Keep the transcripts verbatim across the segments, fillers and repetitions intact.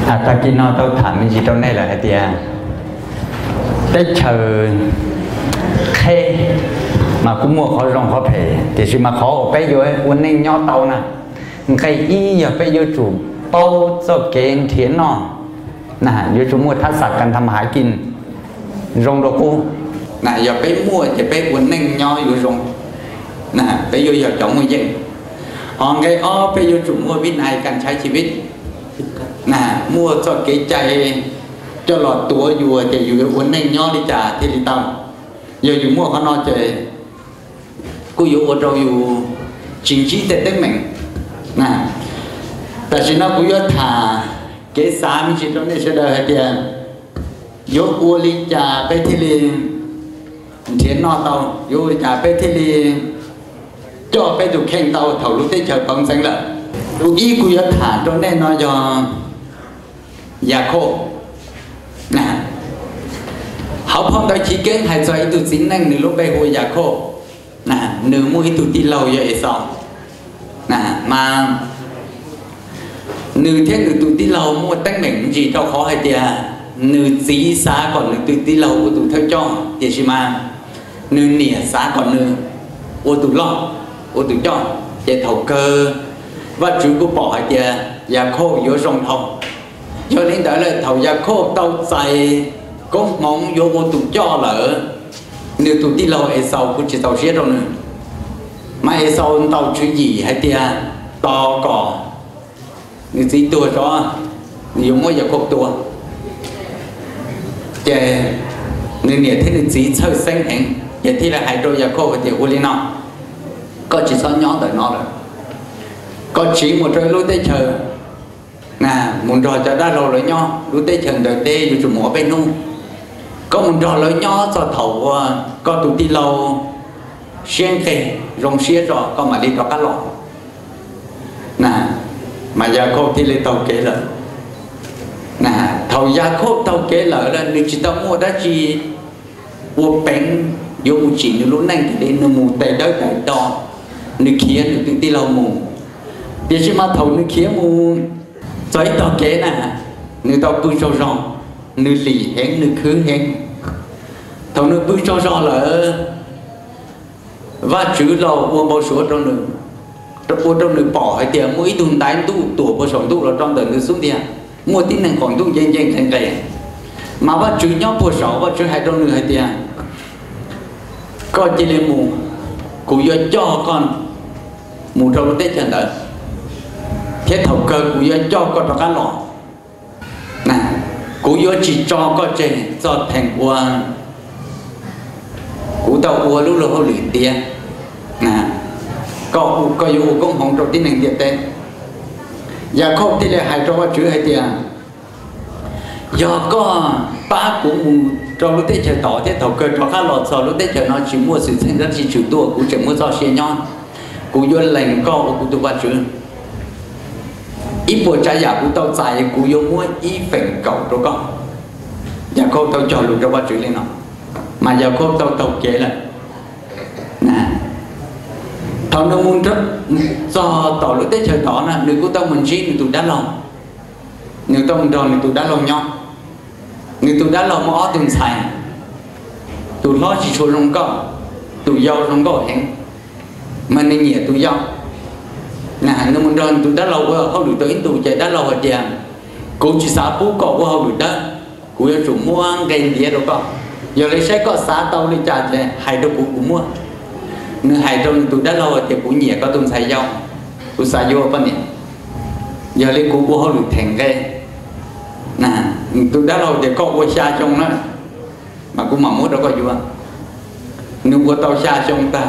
à ta kia nó tao thả mình gì trong này là cái tiền tới chờ khe mà cũng mua khó rong khó thể thì chỉ mà khó bây giờ quân nên nhau tàu nè cái ý giờ bây giờ chủ bao cho cái thiến nó nè giờ chủ mua thắt sạc cần thăm hải kinh rong đồ cô nè giờ bây mua thì bây quân nên nhauอยู่rong nè bây giờ giờ chọn người dân họ cái ó bây giờ chủ mua bên này cầnใช้ชีวิตnè mua cho cái chạy cho lọtตัวอยู่แต่อยู่quân nên nhau đi trả thì đi tàu giờอยู่muaเขาnói chơi côอยู่ở đâuอยู่chính trị để tới mình nè tại vì nó cũng có thà cái xã mình chỉ trong này sẽ đời hết tiền yếu u li trà bê thi li thiến no tàu yếu li trà bê thi li cho bê tụ khen tàu thầu lúc tới chờ công sinh lợi lúc ý cũng có thà trong này nó cho già khô nè họ phong tới chỉ kiến hay cho ý tụ chính năng nếu lúc bây hồi già khô nè nửa mũi tụ đi lâu vậy sao nè mà nửa thế nửa tụ đi lâu mua tăng mình gì đâu khó hay tiền nửa dí xá còn nửa tụ đi lâu của tụ theo cho thì chỉ mà nửa nỉa xá còn nửa ô tụ lo ô tụ cho để thầu cơ và chủ của bỏ hay tiền và khô vô rong thầu cho nên đó là thầu và khô tàu dày có mong vô ô tụ cho lỡ nếu tụi đi lâu ở sau cũng chỉ tàu xe đâu nữa mà ở sau tàu chuyện gì hay tia to cỏ người gì tua cho nhiều mỗi giờ cột tua chè người nhà thế là gì chơi xanh hẹn vậy thì là hai đôi giờ cột thì u lên nó có chỉ số nhỏ tới nó rồi có chỉ một đôi lúc tới chờ nè muốn trò cho đã lâu rồi nhau lúc tới chờ đợi tê dù chụp mỏ bên nu có một trò lớn nhỏ cho thầu có tụi đi lâu xuyên kề rong xía rồi có mà đi có cá lọ nè mà giờ cô thì lấy tàu kế lợi nè thầu gia khô tàu kế lợi là nếu chỉ tao mua đó chỉ mua bánh vô một chỉ nếu lúc này thì đến mù tè đỡ đại đo nếu kia nếu tụi đi lâu mù thì chỉ mà thầu nếu kia mù giấy tàu kế nè nếu tao bươi sâu rong nữ lì hẹn nữ khứ hẹn thầu nữ bươi cho cho là và chữ lò mua bao số trong nữ trong trong nữ bỏ hay tiền mỗi tuần tái tu tuổi bao số tu là trong đời nữ xuống tiền mua tin năng còn tu dây dây thành rẻ mà và chữ nhóm bao số và chữ hai trong nữ hay tiền có chỉ là mù cũng do cho con mù trong tết chân đợi thế thầu cơ cũng do cho con vào cá lò nè cú yếu chỉ cho có chơi cho thành qua cú tàu qua lúc lúc họ luyện tiền nè có có yếu cũng không trong tiếng này tiền tên giờ không thì là hai cho chữ hai tiền giờ có ba cũng trong lúc tết trời tỏ thế thầu cơ cho các lọt sò lúc tết trời nó chỉ mua sự sinh rất chỉ chủ tua cũng chỉ mua cho xe nhon cú yếu lành co của tụ ba chữ ít bộ trái giả của tao xài của yêu mua ít phèn cầu cho con giờ cô tao cho luôn cho ba chữ lên nó mà giờ cô tao tao kể là nè thằng nó muốn rất do tao lúc tết trời tỏ nè nếu của tao mình chỉ nếu tụi đá lòng nếu tao mình đòn nếu tụi đá lòng nhau nếu tụi đá lòng mà ó từng xài tụi lo chỉ số lòng cọ tụi giàu lòng cọ hẹn mà nên nhẹ tụi giàu nè nó muốn đòn tụi đá lâu quá không được tới tụi chạy đá lâu hết tiền cũng chỉ xả phú cọ quá không được đó cũng yêu chủ mua cái gì đâu có giờ lấy sách có xả tàu đi trả thì hai đứa cũng cũng mua nữa hai trong tụi đá lâu thì cũng nhẹ có tụi xài dầu tụi xài vô bên này giờ lấy cũng cũng không được thành cái nè tụi đá lâu thì có qua xa trong đó mà cũng mà muốn đâu có vô nếu qua tàu xa trong ta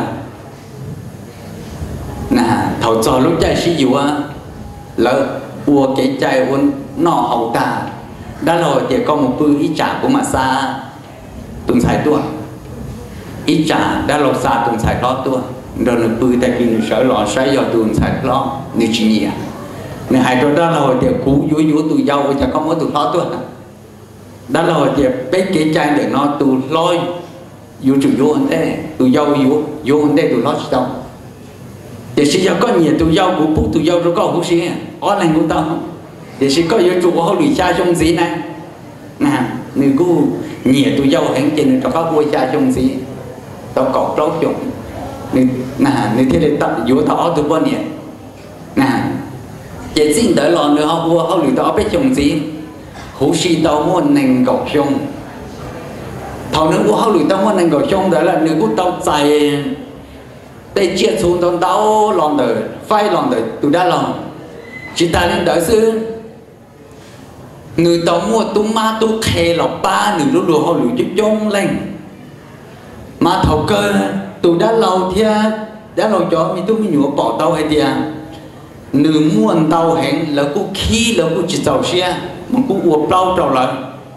nè thầu trò lúc chạy sĩ dụ á lỡ ua cái chạy uốn nọ hậu ta đã rồi thì có một bư ít trả của mà xa tuần xài tua ít trả đã lột xa tuần xài lo tua rồi là bư tại vì sợ lọ say do tuần xài lo như chỉ nhỉ nên hai chỗ đó rồi thì cú vú vú tụi dâu chẳng có mỗi tụi lo tua đã rồi thì cái cái chạy để nó tụi lôi vú chủ vú anh thế tụi dâu vú vú anh thế tụi lo sao thì bây giờ có nhiều tụi dâu của phú tụi dâu rồi có phú xí ó lành của tao thì chỉ có yêu chủ họ lùi cha trong gì này nè người cu nhẹ tụi dâu hẹn trên cho các vua cha trong gì tao cọt lót dụng nè nè thế để tập vô thọ tụi bọn nhẹ nè chỉ xin đợi lòn nữa họ vua họ lùi tao biết trong gì hữu sĩ tao muốn nền gọc chung thầu nữa của họ lùi tao muốn nền gọc chung đó là người của tao chạy để chia xuống tao tao lòn đời phai lòn đời tụi đã lòn chỉ ta lên đợi xưa người tao mua tu ma tu khe lọc ba người lúc đồ họ lùi chút chung lên mà thầu cơ tụi đã lâu thì đã lâu cho mình tu mình nhủ bỏ tao hay tiền nửa muôn tàu hẹn là cô khí là cô chỉ tàu xe mà cô uổng lâu trâu lại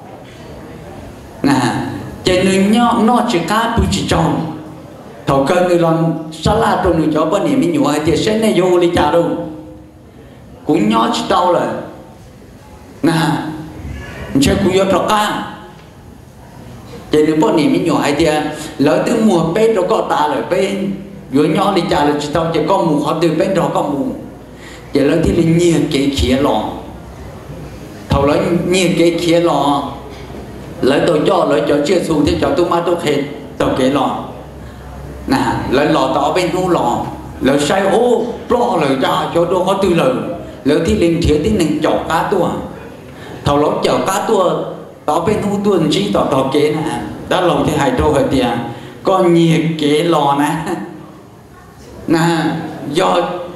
nè chạy nửa nhỏ nó chỉ cá tôi chỉ trồng thầu cơ người làm salad trong nửa chó bên này mình nhủ hay tiền sẽ này vô đi chả đâu cũng nhỏ chỉ tàu rồi nè chơi cũng vô trò cá chạy nửa bên này mình nhủ hay tiền lỡ từ mùa bếp nó có ta rồi bên vô nhỏ đi chả là chỉ tàu chỉ có mù họ từ bên đó có mù giờ lớn thì linh nhiều cái khía lò thầu lấy nhiều cái khía lò lấy tôi cho lấy cho chia xuống thì cho tôi mà tôi hết tao cái lò nè lấy lò tao bên hú lò lấy sai ô lo lời ra cho tôi có tư lời lấy thì linh thiếu thì linh chọc cá tua thầu lấy chở cá tua tao bên hú tuần chỉ tao tao cái nè đã lòng thì hai trâu hơi tiền còn nhiều cái lò nè nè do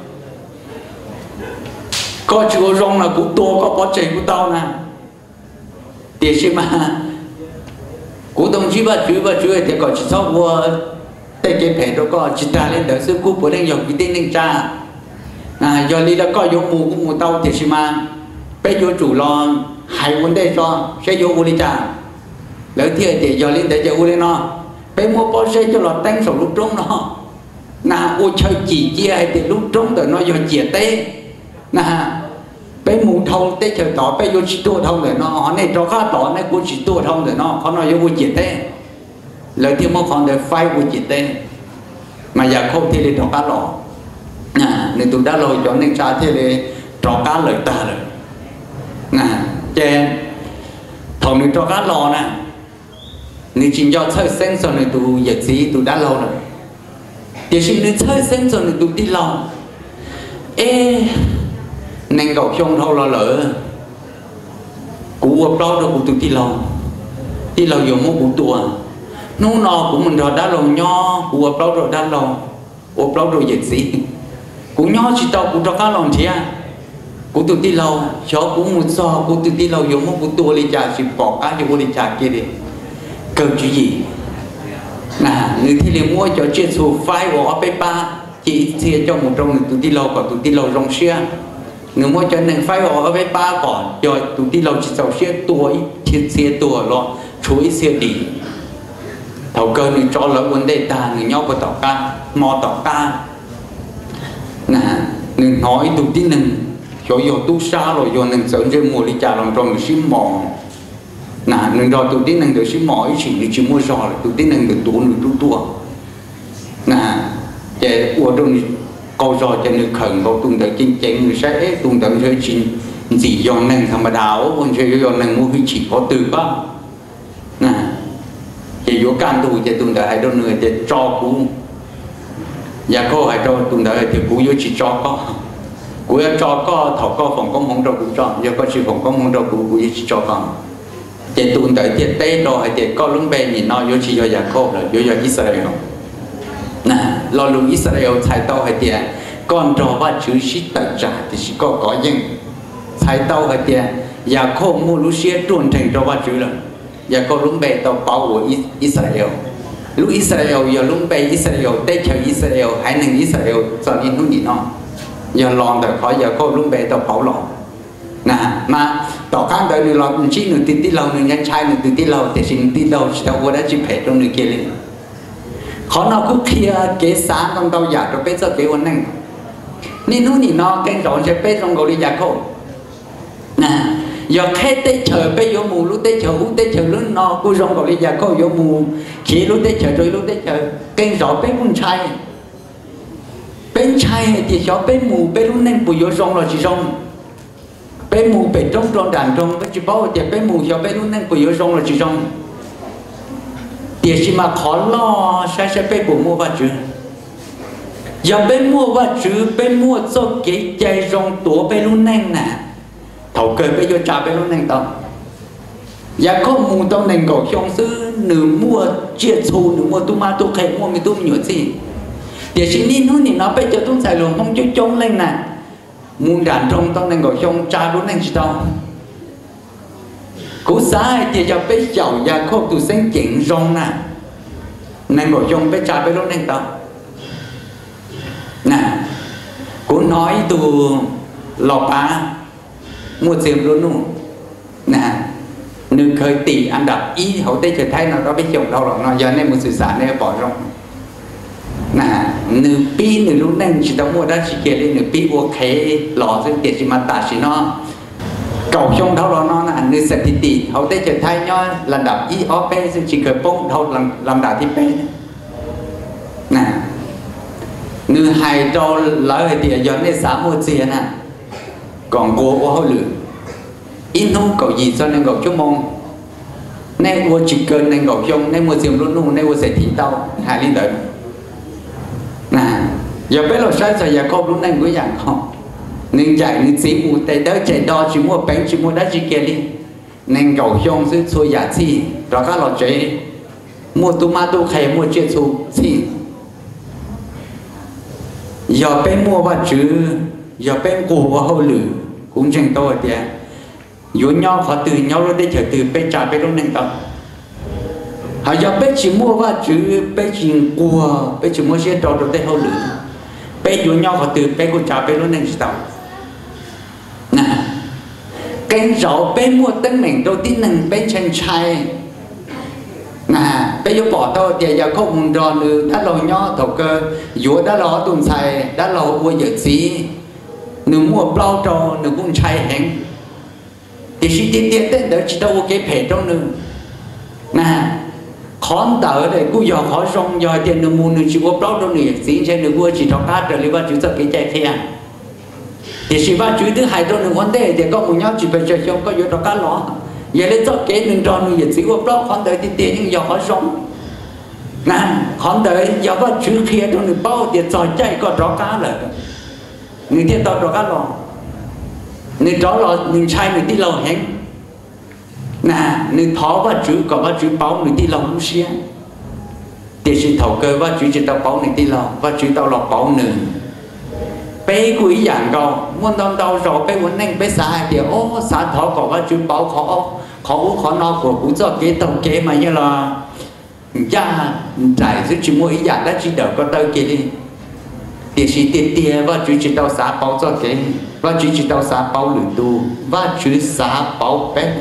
có chúa rong là cũng to có bó chảy của tao nè thì xem mà của đồng chí bà chú bà chú thì có chỉ sau vua tay cái phải đó có chỉ ta lên đỡ sư cú của đang dòng cái tên đang cha à do đi là có vô mù của mù tao thì xem mà bây giờ chủ lo hai vấn đề cho sẽ vô u đi cha lỡ thiệt thì do lên để cho u lên nó bây mua bó xe cho lọt tăng sổ lúc trống nó là u chơi chỉ chia hay thì lúc trống rồi nó vô chia tê nè bé mù thông té chờ tỏ bé vô chỉ tua thông rồi nó họ này cho khác tỏ này cũng chỉ tua thông rồi nó họ nói vô chỉ thế lời tiếng một con để phai vô chỉ thế mà giờ không thì để cho cá lò nè nên tôi đã lôi cho nên cha thế để cho cá lời ta rồi nè che thằng này cho cá lò nè nên chỉ do chơi sen rồi này tôi giật gì tôi đã lâu rồi thì chỉ nên chơi sen rồi này tôi đi lâu ê nên gọc chung thôi là lỡ cụ ập đó đâu cụ tự ti lâu ti lâu dùng một cụ tua nó nọ của mình rồi đã lâu nho cụ ập đó rồi đã lâu ập đó rồi dịch gì cụ nho chỉ tao cụ cho cá lòng chứ cụ tự ti lâu cho cụ một so cụ tự ti lâu dùng một cụ tua đi trả chỉ bỏ cá cho cụ đi trả kia đi cơ chứ gì nè người thì liền mua cho chuyện số phai của ấp ba chỉ chia cho một trong người tự ti lâu còn tự ti lâu rong xia người mua cho nên phải họ ở với ba còn rồi tụi đi lâu chỉ giàu xe tuổi thiên xe tuổi lo chuối xe đi thầu cơ mình cho lỡ vấn đề ta người nhau có tỏ ca mò tỏ ca nè người nói tụi đi nừng cho vô tu xa rồi vô nừng sớm chơi mùa đi trả lòng cho người xin mò nè người rồi tụi đi nừng được xin mò ý chỉ người chỉ mua giò rồi tụi đi nừng được tụ người tu tua nè để của trong câu rồi cho nên khẩn câu tuần tới chính chính người sẽ tuần tới chơi chính gì do nên thằng bà đào còn chơi do nên mua cái chỉ có từ ba nè chỉ vô can tù thì tuần tới hai đôi người thì cho cú nhà cô hai cho tuần tới thì cú vô chỉ cho có cú cho có thọ có phòng công không cho cú cho giờ có chỉ phòng công không cho cú cú chỉ cho con thì tuần tới thì tây rồi thì có lúc bên nhìn nó vô chỉ cho nhà cô rồi vô cho Israel nè lo luôn Israel thay tao hay tiền con trò ba chữ sĩ tự trả thì chỉ có có những thay tao hay tiền và không mua lúc xưa trốn thành trò ba chữ rồi và có lúc bè tao bảo của Israel lúc Israel giờ lúc bè Israel tết chờ Israel hãy nên Israel cho nên nó nhìn nó giờ lòn đời khỏi giờ có lúc bè tao bảo lòn nè mà tao kháng đời người lòn chỉ người tin tin lâu người nhân trai người tin tin lâu thì xin tin lâu tao vô đã chỉ phải trong người kia lên khó nó cứ kia kế sáng trong tao giả cho bé giờ kế ổn định nên nó nhìn nó cái rõ sẽ bé trong cầu đi giả khổ nè giờ khi tết chờ bé vô mù lúc tết chờ lúc tết chờ lúc nó cứ trong cầu đi giả khổ vô mù khi lúc tết chờ rồi lúc tết chờ cái rõ bé con trai bên trai thì cho bé mù bé lúc nên bùi vô trong là chỉ trong bé mù bé trong trong đàn trong bé chỉ bảo thì bé mù cho bé lúc nãy của yếu trong là chỉ trong thì chỉ mà khó lo sai sai bé bù mua vật chứ giờ bé mua vật chứ bé mua cho cái chạy trong tổ bé lúc nãy nè thầu cơ bé vô trả bé lúc nãy tao giờ có mù tao nên gọi trong xứ nửa mua chia thù nửa mua tu ma tu khay mua mình tu nhiều gì thì chỉ ní nó thì nó bây giờ tôi xài luôn không chút trống lên nè muốn đàn trong tao nên gọi trong cha luôn nên chỉ tao cố sai thì giờ bây giờ giờ có tu sinh chỉnh rong nè nên gọi trong bây cha bây lúc nên tao nè cố nói tu lò bá mua tiền luôn luôn nè nương khơi tỷ anh đập ý hậu tây trở thay nào đó biết chồng đâu rồi nó giờ nên một sự sản này bỏ rong nè nương pi nương lúc này chỉ tao mua đã chỉ kia lên nương pi ok lòซึ่ง tiền chỉ mà ta chỉ nó cầu trong đâu rồi nó là nương sạch tỷ hậu tây trở thay nhau lần đập ý ó peซึ่ง chỉ cần bông đâu làm làm đạp thì pe nè nương hai trâu lỡ thì giờ nên xả mua tiền nè còn cô có hơi lử in không cầu gì cho nên cầu chúc mong nên mua chỉ cần nên cầu chung nên mua tiền luôn luôn nên mua sẽ thịt tao hai linh đợt nè giờ bé là sai rồi giờ con lúc này cũng dạng không nên chạy nên chỉ mua tay đỡ chạy đo chỉ mua bánh chỉ mua đá chỉ kia đi nên cầu chung sẽ xua giả chi rồi các loại chế mua tomato khay mua chia xu chi giờ bé mua vật chứ giờ bé cổ và hậu lử cũng chẳng tôi thì dù nhau họ từ nhau rồi để trở từ bé trả bé lúc nâng tao họ giờ bé chỉ mua và chứ bé chỉ cua bé chỉ mua xe trò rồi để hậu lử bé dù nhau họ từ bé cũng trả bé lúc nâng tao nè cái rau bé mua tên mình đầu tiên nâng bé chân trai nè bé vô bỏ tao thì giờ không muốn rò nữa đã lâu nhau thầu cơ dù đã lo tuần xài đã lâu mua giờ gì nửa mua bao trò nửa cũng trai hẹn thì khi tiết tiết đến đỡ chỉ đâu cái phê trong nữa nè khó tờ đây cứ giờ khó rong giờ tiền nửa mua nửa chỉ có bao trong nửa gì trên nửa mua chỉ cho cá trở lại và chú sợ cái chạy khe thì chỉ ba chú thứ hai trong nửa vấn đề thì có một nhóm chỉ phải chơi trong có vô cho cá lỏ vậy lấy cho cái nửa tròn nửa chỉ có bao khó tờ tiết tiết nhưng giờ khó rong nè khó tờ giờ ba chú kia trong nửa bao thì trò chạy có cho cá rồi người tiên tao cho cá lỏ nên đó là mình trai mình đi lâu hẹn nè nên thó và chữ có và chữ báo mình đi lâu không xia thì chỉ thầu cơ và chữ chỉ tao báo mình đi lâu và chữ tao lọc báo nữa bé quý dạng cầu muốn tao tao rồi bé muốn anh bé xa thì ô xa thó có và chữ báo khó khó khó no của cũng do cái tàu kế mà như là cha trải dưới chỉ mỗi dạng đã chỉ đỡ con tao kia đi thì chỉ tiền tiền và chú chỉ tao xả báo cho cái và chú chỉ tao xả báo lửa tu và chú xả báo bé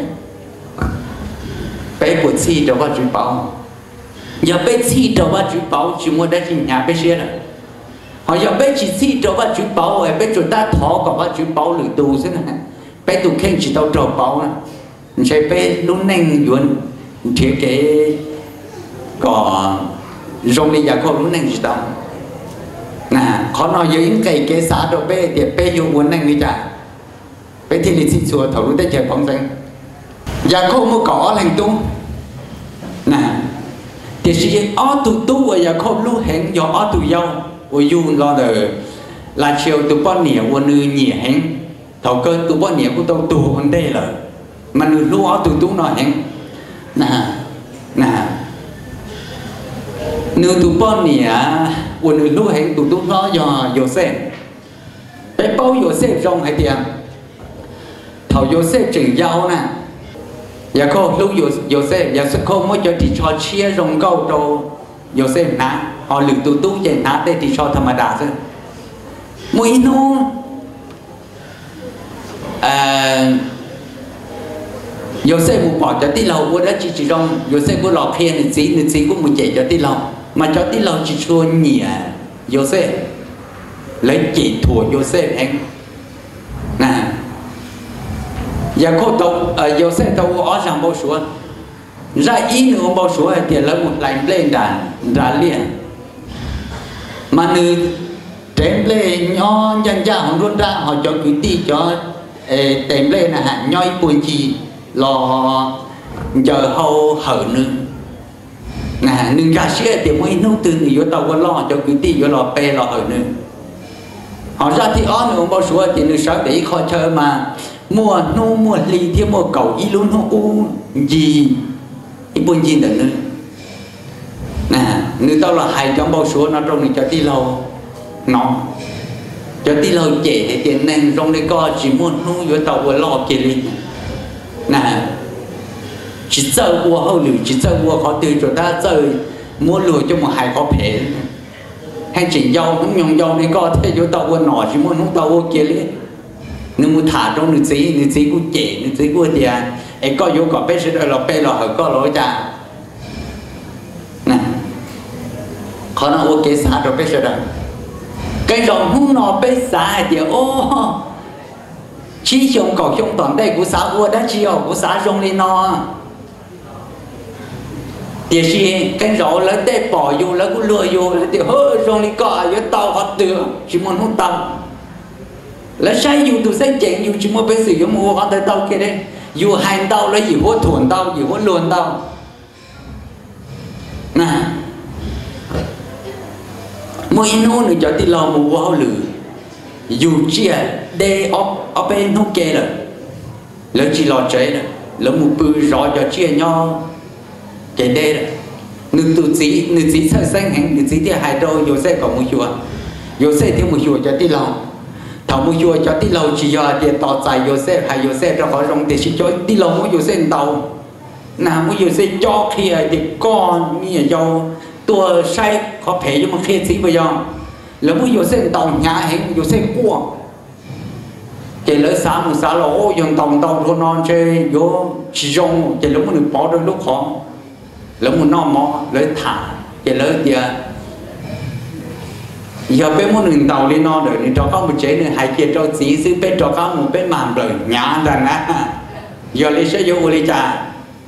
bé buồn chi cho và chú báo giờ bé chi cho và chú báo chú mua đã chỉ nhà bé xe rồi họ giờ bé chỉ chi cho và chú báo rồi bé chúng ta thọ còn và chú báo lửa tu thế này bé tu khen chỉ tao trò báo này sẽ bé lúc nãy yuan thiết kế có rong đi giả khô lúc nãy chỉ tao nè khó nói với những cái cái xã đồ bé thì bé dùng muốn anh đi trả bé thì đi xin xua thầu lúc tới trời phóng sinh giờ không có cỏ lành tu nè thì chỉ ó tu tu và giờ không lúc hẹn do ó tu dâu và dùng lo đời là chiều tu bao nhiêu và nữ nhẹ hẹn thầu cơ tu bao nhiêu của tao tu vấn đề là mà nữ lúc ó tu tu nói hẹn nè nè nữ tu bao nhiêu của nữ lúc hẹn tụi tôi nói do Joseph bé bao Joseph trong hay tiền thầu Joseph chỉnh giao nè giờ cô lúc Joseph giờ sẽ không mới cho thì cho chia rong câu đâu Joseph ná họ lựa tụi tôi chạy ná đây thì cho thầm đá thôi mỗi nó Joseph một bỏ cho tí lâu của đó chỉ chỉ trong Joseph của lọ kia nên gì nên gì cũng một chạy cho tí lâu mà cho tí lâu chỉ chua nhẹ Joseph lấy chỉ thua Joseph anh nè giờ cô tàu Joseph tàu ở trong bao số ra ý nữa bao số thì lấy một lạnh lên đàn ra liền mà nữ trém lên nho dân cha họ luôn ra họ cho cứ đi cho tìm lên là hạn nhoi buồn chi lo giờ hậu hở nữa nè nâng ra xe thì mới nấu từ người vô tàu có lo cho cứ tí vô lo pe lo hở nữa họ ra thì ó nữa bao số thì nữa sao để khó chơi mà mua nô mua ly thì mua cầu ý luôn nó u gì ý buồn gì nữa nè nữa tao là hay trong bao số nó trong này cho tí lâu nó cho tí lâu trẻ thì tiền nên trong đây có chỉ muốn nô vô tàu có lo kia đi nè chỉ chơi qua hậu lử chỉ chơi qua khó từ cho ta chơi mua lừa cho một hai khó phê hay chỉ dâu cũng nhung dâu đi có thể vô tàu qua nọ chỉ muốn không tàu qua kia đi nếu muốn thả trong nước xí nước xí cũng trẻ nước xí cũng tiền ấy có vô có bé sẽ đợi là bé là hỏi có lỗi cha nè khó nó ok xả rồi bé sẽ đợi cái dòng không nó bé xả thì ô chỉ dùng cầu dùng toàn đây của xã vua đã chiều của xã dùng đi nó thì khi cái rõ lấy tay bỏ vô lấy cũng lừa vô thì hơi dùng đi cọ với tàu họ từ chỉ muốn không tàu lấy sai dùng từ sai chèn dùng chỉ muốn biết sử dụng mua con tới tàu kia đấy dùng hành tàu lấy gì hốt thuần tàu gì hốt luồn tàu nè mỗi nô nữa cho tí lâu một bao lử dù chia để ở ở bên không kê rồi lớn chỉ lo chế rồi lớn một bự rõ cho chia nhau cái đây rồi nữ tu sĩ nữ sĩ sai xanh hành nữ sĩ thì hai đôi dù sẽ có một chùa dù sẽ thiếu một chùa cho tí lâu thảo một chùa cho tí lâu chỉ do tiền tỏ dài dù sẽ hay dù sẽ cho họ rong thì chỉ cho tí lâu mỗi dù sẽ tàu nào mỗi dù sẽ cho kia thì con như là do tua sai khó thể nhưng mà khi sĩ bây giờ là mỗi dù sẽ tàu nhà hành dù sẽ cua chỉ lỡ xã một xã lỗ dùng tàu tàu thôi non chơi vô chỉ rong chỉ lúc mình bỏ đôi lúc khó lỡ một non mò lỡ thả chỉ lỡ giờ giờ bên một đường tàu lên non rồi nên cho có một chế nữa hai kia cho sĩ sư bên cho có một bên màn rồi nhả rằng á giờ lấy sẽ vô lấy trà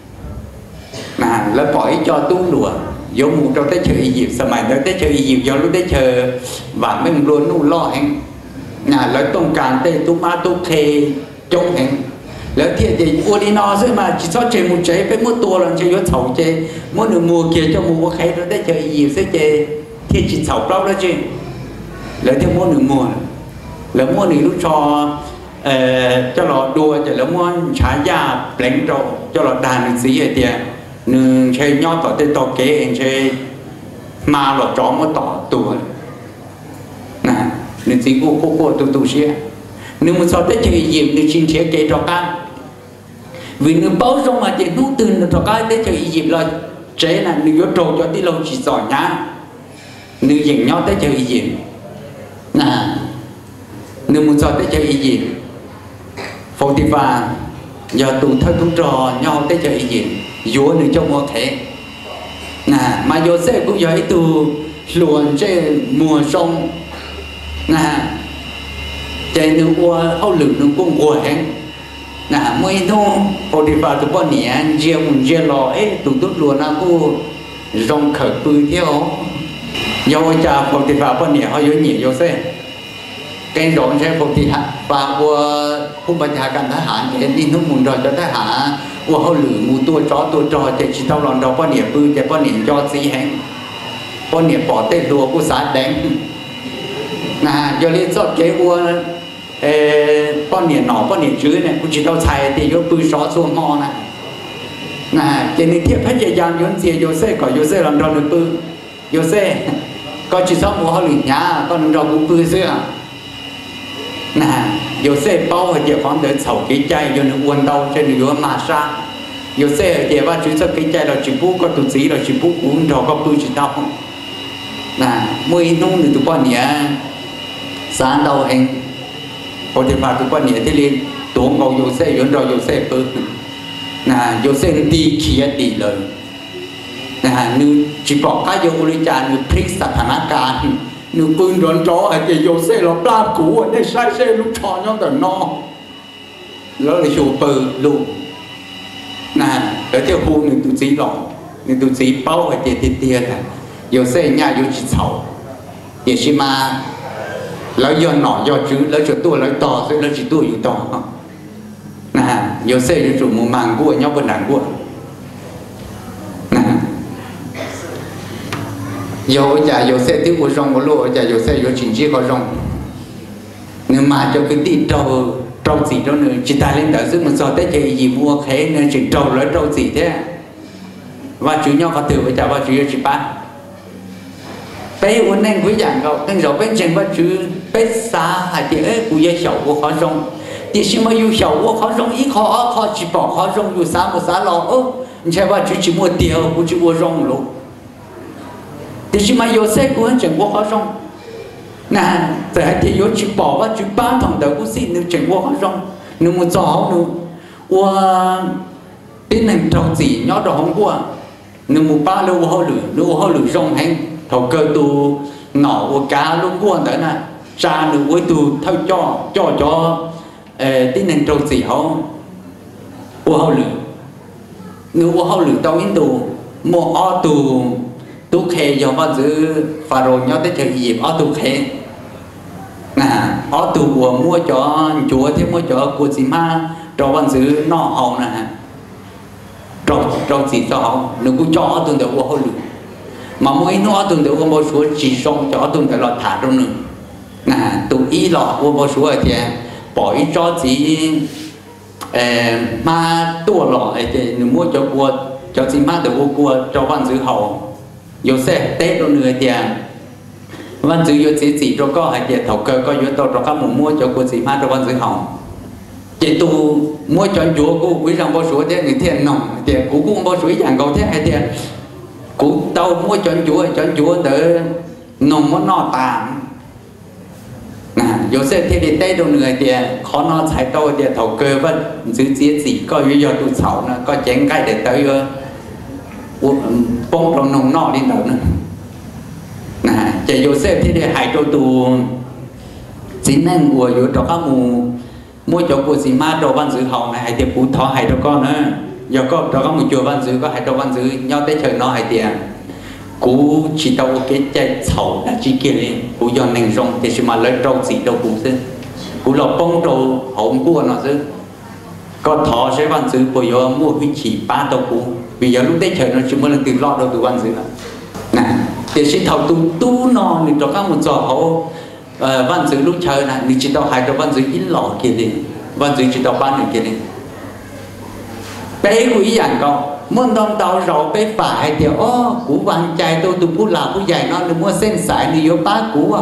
nè lỡ bỏ cho tú lùa vô một trong tới chơi dịp sao mày tới tới chơi dịp do lúc tới chơi và mấy mình luôn nu lo anh nè lỡ tông càn tê tú ma tú khê trông anh lỡ thiệt thì mua đi no rồi mà chỉ cho chơi một chế với một tua lần chơi vô thầu chơi mỗi nửa mùa kia cho mùa khay rồi tới chơi dịp sẽ chơi thiệt chỉ thầu bao đó chứ lỡ thêm mỗi nửa mùa lỡ mỗi nửa lúc cho cho lọ đua cho lỡ mỗi trả giá bánh cho cho lọ đàn được gì vậy tiền nương chơi nhau tỏ tên tỏ kế anh chơi mà lọ chó một tỏ tuổi nè nương gì cô cô cô tu tu xia nương một số tới chơi dịp nương xin thiết kế cho can vì nương bao xong mà tiền nút từ nương cho cái tới chơi dịp là chế là nương vô trâu cho tí lâu chỉ giỏi nhá nương dành nhau tới chơi dịp nè nương một số tới chơi dịp phổ thì và giờ tụ thân tụ trò nhau tới chơi dịp vô nữa cho mua thế nè mà vô sẽ cũng vậy từ luồn trên mùa sông nè trên nước qua hậu lực nước cũng qua hết nè mới nó hồi đi vào tụi bọn nhẹ chia một chia lò ấy tụi tốt luồn nó cũng rong khởi bự theo do cha hồi đi vào bọn nhẹ họ vô nhiều vô sẽ cái rộng sẽ hồi đi hạ và qua khu vực hạ cảnh thái hạn thì đi nước mùn rồi cho thái hạ qua hậu lử mù tua chó tua trò chỉ chỉ tao lòng đó bọn nhẹ bự để bọn nhẹ cho gì hết bọn nhẹ bỏ tên đùa của xã đánh nè do lên dọn cái qua bọn nhẹ nọ bọn nhẹ chứ này cũng chỉ tao xài thì vô bự xó xuống mò nè nè cho nên thiết hết thời gian vốn gì vô xe có vô xe làm đó được bự vô xe có chỉ sau mùa hậu lử nhá con đó cũng bự xưa nè vô xe bao giờ con tới sầu cái chay vô nó uốn đau trên nó mà sa vô xe thì ba chú sao cái chay là chỉ bút có tụt gì là chỉ bút uống rồi có bự chỉ đau nè mỗi nung thì tụi con nhỉ sáng đầu anh có thể vào tụi con nhỉ thế liền tổ ngầu vô xe vô rồi vô xe bự nè vô xe đi kia đi lời nè nữ chỉ bỏ cái vô đi trả nữ prix sạch thằng cả nữ bưng đón chó ở cái vô xe nó plan cũ ở đây sai xe lúc trò nhau tận no đó là chủ bự luôn nè ở theo khu nữ tụi sĩ lọ nữ tụi sĩ bao ở cái tiền tiền này vô xe nhà vô chỉ sầu để xem mà lấy do nọ do chứ lấy cho tôi lấy to sẽ lấy chỉ tôiอยู่to nè yêu xe yêu chủ một màng của nhau bên đảng của nè yêu chả yêu xe tiếp của rong của lúa chả yêu xe yêu chính trị có rong nhưng mà cho cái tí trâu trâu gì đâu nữa chỉ ta lên đảo sức mà so tới chơi gì mua khé nên chỉ trâu lấy trâu gì thế và chủ nhau có từ với chả và chủ yêu chỉ ba bé uốn nên quý dạng cậu nên rồi bên trên và chú bé xa hay thì ấy của yêu sầu của khó rong thì xin mà yêu sầu của khó rong ít khó khó chỉ bỏ khó rong yêu xa một xa lo ơ chạy và chú chỉ mua tiêu của chú mua rong luôn thì xin mà yêu xe của anh chẳng có khó rong nè tại thì yêu chỉ bỏ và chú ba thằng đầu của xin nếu chẳng có khó rong nếu một gió nữa và bên này trâu gì nhớ đồ không qua nếu một ba lâu hoa lửa lâu hoa lửa rong hành thầu cơ tu nọ của cá luôn qua tới nè ra được với tu theo cho cho cho tí nên trâu gì không ô hao lử nếu ô hao lử tao in tù mua ô tù tu khe do bao giờ phà rồi nhau tới chơi dịp ô tù khe nè ô tù của mua cho chúa thêm mua cho của gì mà cho bao giờ nó hậu nè trâu trâu gì cho hậu nếu cứ cho ô tù được ô hao lử mà mỗi nó tuần được có một số chỉ xong cho tuần được là thả trong nữa nè tụ ý lọ của một số thì bỏ ý cho chỉ mà tua lọ thì mua cho cua cho chỉ mà được cua cho văn giữ hậu yêu xe tết trong nữa thì văn giữ yêu chỉ chỉ cho có hay thì thầu cơ có yêu tao cho các mùng mua cho cua chỉ mà cho văn giữ hậu chỉ tu mua cho chúa cô quý rằng bao số thế người thiện nồng thì cú cũng bao số dạng cầu thế hay thì cú tao mua cho chúa cho chúa để nồng muốn nọ tạm nè yêu xe thì đi tết trong nữa thì khó nó chạy tao thì thầu cơ vẫn giữ chỉ chỉ có yêu yêu tu sầu nó có chén cái để tới bông trong nồng nọ đi đâu nữa nè chỉ yêu xe thì để hai đôi tu chính nên của yêu cho các mù mua cho của gì mà đồ văn giữ hậu này hay thì phú thọ hay cho con nữa giờ có cho các một chùa văn giữ có hai đồ văn giữ nhau tới trời nó hay tiền cú chỉ đâu cái chạy sầu là chỉ kia lên cú do nền rong thì mà lấy rau gì đâu cú chứ cú lọc bông đồ hậu của nó chứ có thọ sẽ văn giữ bây giờ mua cái chỉ ba đâu cú bây giờ lúc tới trời nó chỉ mới là từ lọt đâu từ văn giữ nè thì sẽ thầu tu tu nó thì cho các một trò hậu văn giữ lúc trời này thì chỉ đâu hai đồ văn giữ ít lọ kia đi văn giữ chỉ đâu ba người kia đi bé quý dạng con muốn đông tàu rau bé phải thì ô cú văn trai tôi tôi phút là phút dài nó được mua sen sải đi vô bá cú à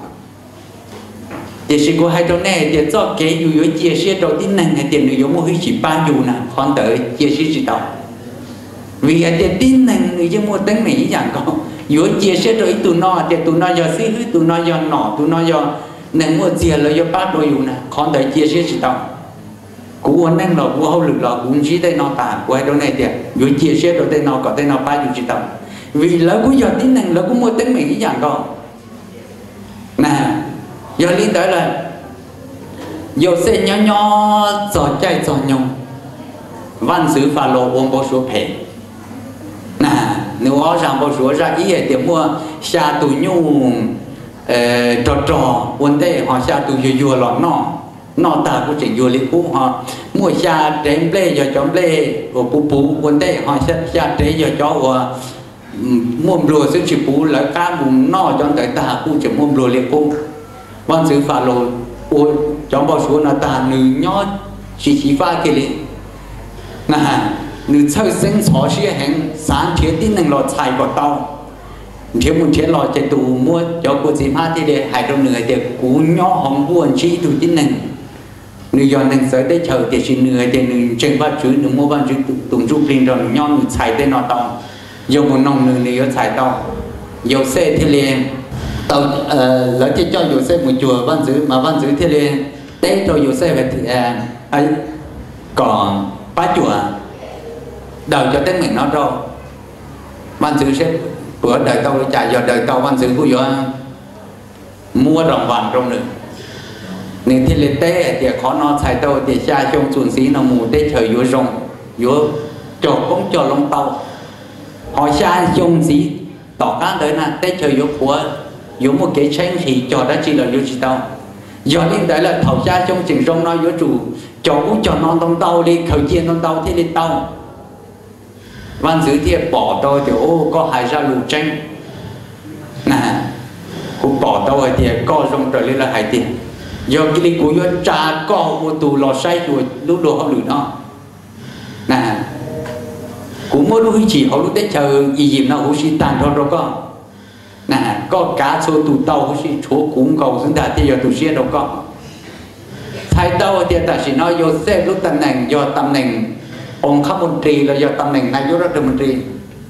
thì sự của hai chỗ này thì cho cái dù vô chia sẻ đầu tiên này thì người vô mua cái chỉ ba dù nè còn tới chia sẻ chỉ tàu vì ở trên tin này người vô mua tính này dạng con vô chia sẻ rồi tụi nó thì tụi nó giờ xí tụi nó giờ nọ tụi nó giờ nên mua chia là vô bá đôi dù nè còn tới chia sẻ chỉ tàu cú anh đang là cú hậu lực là cú chỉ tay nó tả của hai chỗ này thì vừa chia sẻ rồi tay nó có tay nó ba chục chỉ tầm vì là cú giờ tính năng là cú mua tính mình cái dạng con nè giờ liên tới là giờ xe nhỏ nhỏ giò chạy giò nhung văn sứ phà lô ôm bao số phê nè nếu họ rằng bao số ra ý thì mua xa tù nhung trò trò vấn đề họ xa tù vừa vừa lọt nó nó ta cũng chỉ vô lý cũ họ mua xa trên play giờ cho play của bố bố vấn đề họ sẽ xa trên giờ cho của mua lúa sẽ chỉ bố là cá bùn nó cho tới ta cũng chỉ mua lúa liệt cũ văn sứ phá lô ôi cho bao số là ta nữ nhót chỉ chỉ pha kia đi nè nữ sâu sinh xóa xía hành sáng chế tin năng lọt xài của tao thiếu một chế lọt chạy tù mua cho cô dì ma thì để hai trong nửa thì cú nhỏ hồng buồn chi tù tin năng nữ dọn năng sở tới chờ thì xin nửa thì nữ chân phát chữ nữ mua văn chữ tùng rút lên rồi nhỏ nữ xài tới nó tao dầu một nông nữ nữ xài tao dầu xe thì liền tao lấy thì cho dầu xe một chùa văn giữ mà văn giữ thì liền tết rồi dầu xe về thì ấy còn ba chùa đầu cho tết mình nó rồi văn giữ sẽ bữa đời tao chạy giờ đời tao văn giữ của giờ mua đồng vàng trong nữa nên thì lên tết thì khó nó xài tao thì xa trong xuân xí nó mù tết trời vô rồng vô trộn cũng cho lông tao họ xa trong xí tỏ cá tới là tết trời vô của vô một cái tranh thì cho đã chỉ là vô chỉ tao giờ hiện tại là thầu xa trong trình rong nói vô chủ cho cũng cho non tông tàu đi khởi chiến non tàu thì đi tàu văn giữ thì bỏ tôi thì ô có hai ra lũ tranh nè cũng bỏ tàu thì có trong trời lên là hai tiền giờ cái đi của yo trà có ô tù lò say rồi lúc đồ họ lử nó nè cũng mỗi lúc chỉ họ lúc tết chờ gì gì nó cũng xin tàn thôi rồi có nè có cá số tù tàu cũng xin chúa cũng cầu chúng ta thì giờ tù xe đâu có thay tàu thì ta chỉ nói vô xe lúc tầm này do tầm này ông khắp môn trì là do tầm này này vô rất là môn trì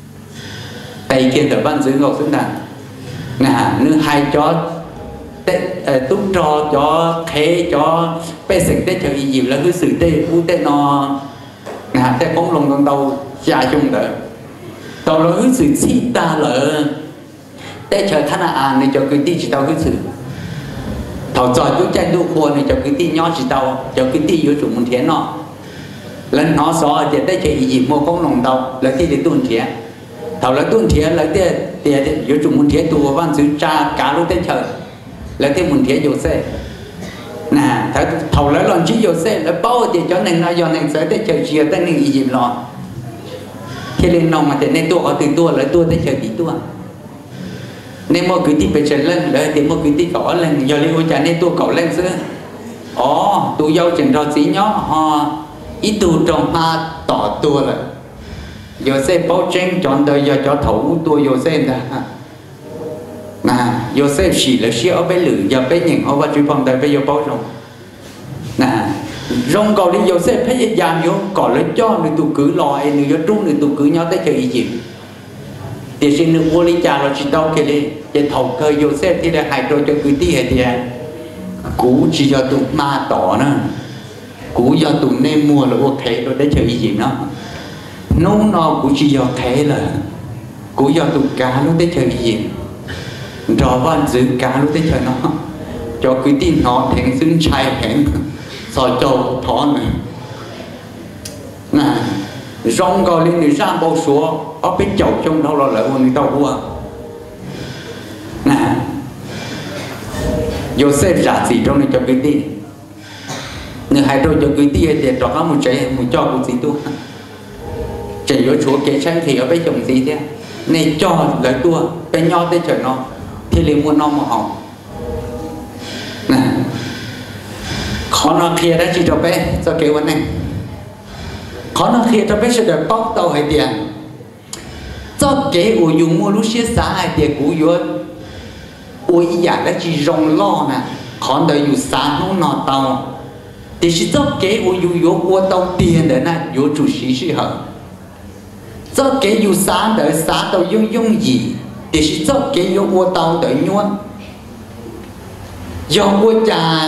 tay kia ở ban dưới ngọc chúng ta nè nữ hai chó tết túc trò cho khế cho bé sừng tết chờ gì gì là cứ sự tê u tê nó nè tết bóng lông con đầu xa chung đỡ tao nói cứ sự xí ta lỡ tết chờ thằng à này cho cái tí chỉ tao cứ sự thầu giỏi chú chạy đu khuôn này cho cái tí nhỏ chỉ tao cho cái tí vô chủ muốn thiến nó lần nó xó thì tết chờ gì gì mua bóng lông tao lấy tí để tuôn thiến thầu lấy tuôn thiến lấy tí để vô chủ muốn thiến tù văn sứ cha cả lúc tết chờ lấy tí muốn thiến vô xe nè thầu lấy lần chỉ vô xe lấy bao thì cho nên nó do nên sẽ tết chờ chia tới nên gì gì lo khi lên nông mà thì nên tua ở từ tua lấy tua tới chờ tí tua nên mua cứ tí phải trở lên lấy thì mua cứ tí cỏ lên giờ lấy ôi chả nên tua cỏ lên xưa ó tu dâu chừng rồi xí nhó ho ít tu trong ma tỏ tua là giờ xe bao tranh chọn đời giờ cho thấu tua giờ xe ra nè giờ xe chỉ là xe ở bên lử giờ bên nhìn họ vào truy phong đời bây giờ bao rồi nè rong cầu đi giờ xe phải giảm vô cỏ lấy cho người tụ cứ lo ai người trung người tụ cứ nhau tới chơi gì thì xin được mua lý trà là chỉ đâu kia đi để thầu cơ giờ xe thì là hai đôi cho cứ tí hay thì cũ chỉ do tụ ma tỏ nữa cũ do tụ nên mua là ok rồi để chơi gì nó nông nó cũng chỉ do thế là cũ do tụ cá lúc tới chơi gì rồi văn giữ cá lúc tới chơi nó cho cứ tí nó thành xứng trai hẹn soi trâu thỏ này nè rong gọi lên để ra bao số ở bên chậu trong đâu là lại người tao mua nè vô xếp giả gì trong này cho cái tí người hai đôi cho cái tí thì cho nó một trái một cho một gì tu chạy vô chúa kế tranh thì ở bên chồng gì thế nên cho lấy tua bên nho tới trời nó thì liền mua nó mà hỏng nè khó nó kia đã chỉ cho bé cho kế vấn này khó nó kia cho bé sẽ được bóc tàu hay tiền cho kế của dùng mua lúc xếp xã hay tiền của vô ôi giả đã chỉ rong lo nè khó đời dù xã nó nọ tàu thì chỉ cho kế của dùng vô mua tàu tiền để nè vô chủ sĩ sĩ hở cho kế dù xã đợi xã tàu dung dung gì thì chỉ cho kế vô mua tàu đợi nhuận do mua trà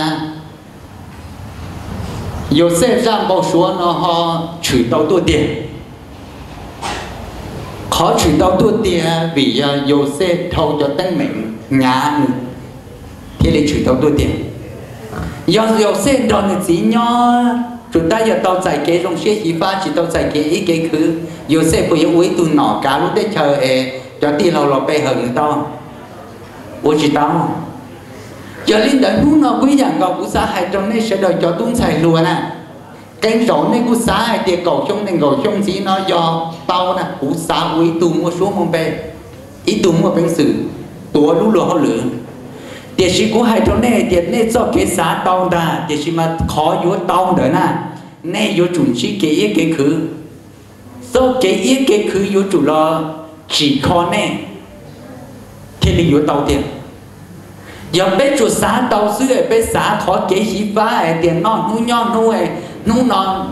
有些让包说呢哈，取到多点，khó取到多点vì有些偷cho tên mình nhà thì để取到多点，有有些đó là gì nhá，chúng ta giờ tao giải kế trong xe chỉ pha chỉ tao giải kế ý kế cứ，有些不要为tu nọ cả lúc đấy chờ ê cho tiền lâu lâu bê hận tao，我知道。giờ linh đời lúc nào quý dạng cầu của xã hai trong này sẽ đòi cho tuôn xài lùa nè cái rổ này của xã hai tiệt cầu trong này cầu trong gì nó do tao nè của xã quý tu mua số mông bè ý tu mua bánh sử tua lúc lùa họ lửa tiệt sĩ của hai trong này tiệt này do cái xã tao ta tiệt sĩ mà khó vô tao nữa nè này vô chủ sĩ cái ý cái khứ do cái ý cái khứ vô chủ lo chỉ khó nè thì mình vô tao tiền giờ bé chuột xã tàu xứ ấy bé xã khó kế gì phá ấy tiền non nu nhon nu ấy nu non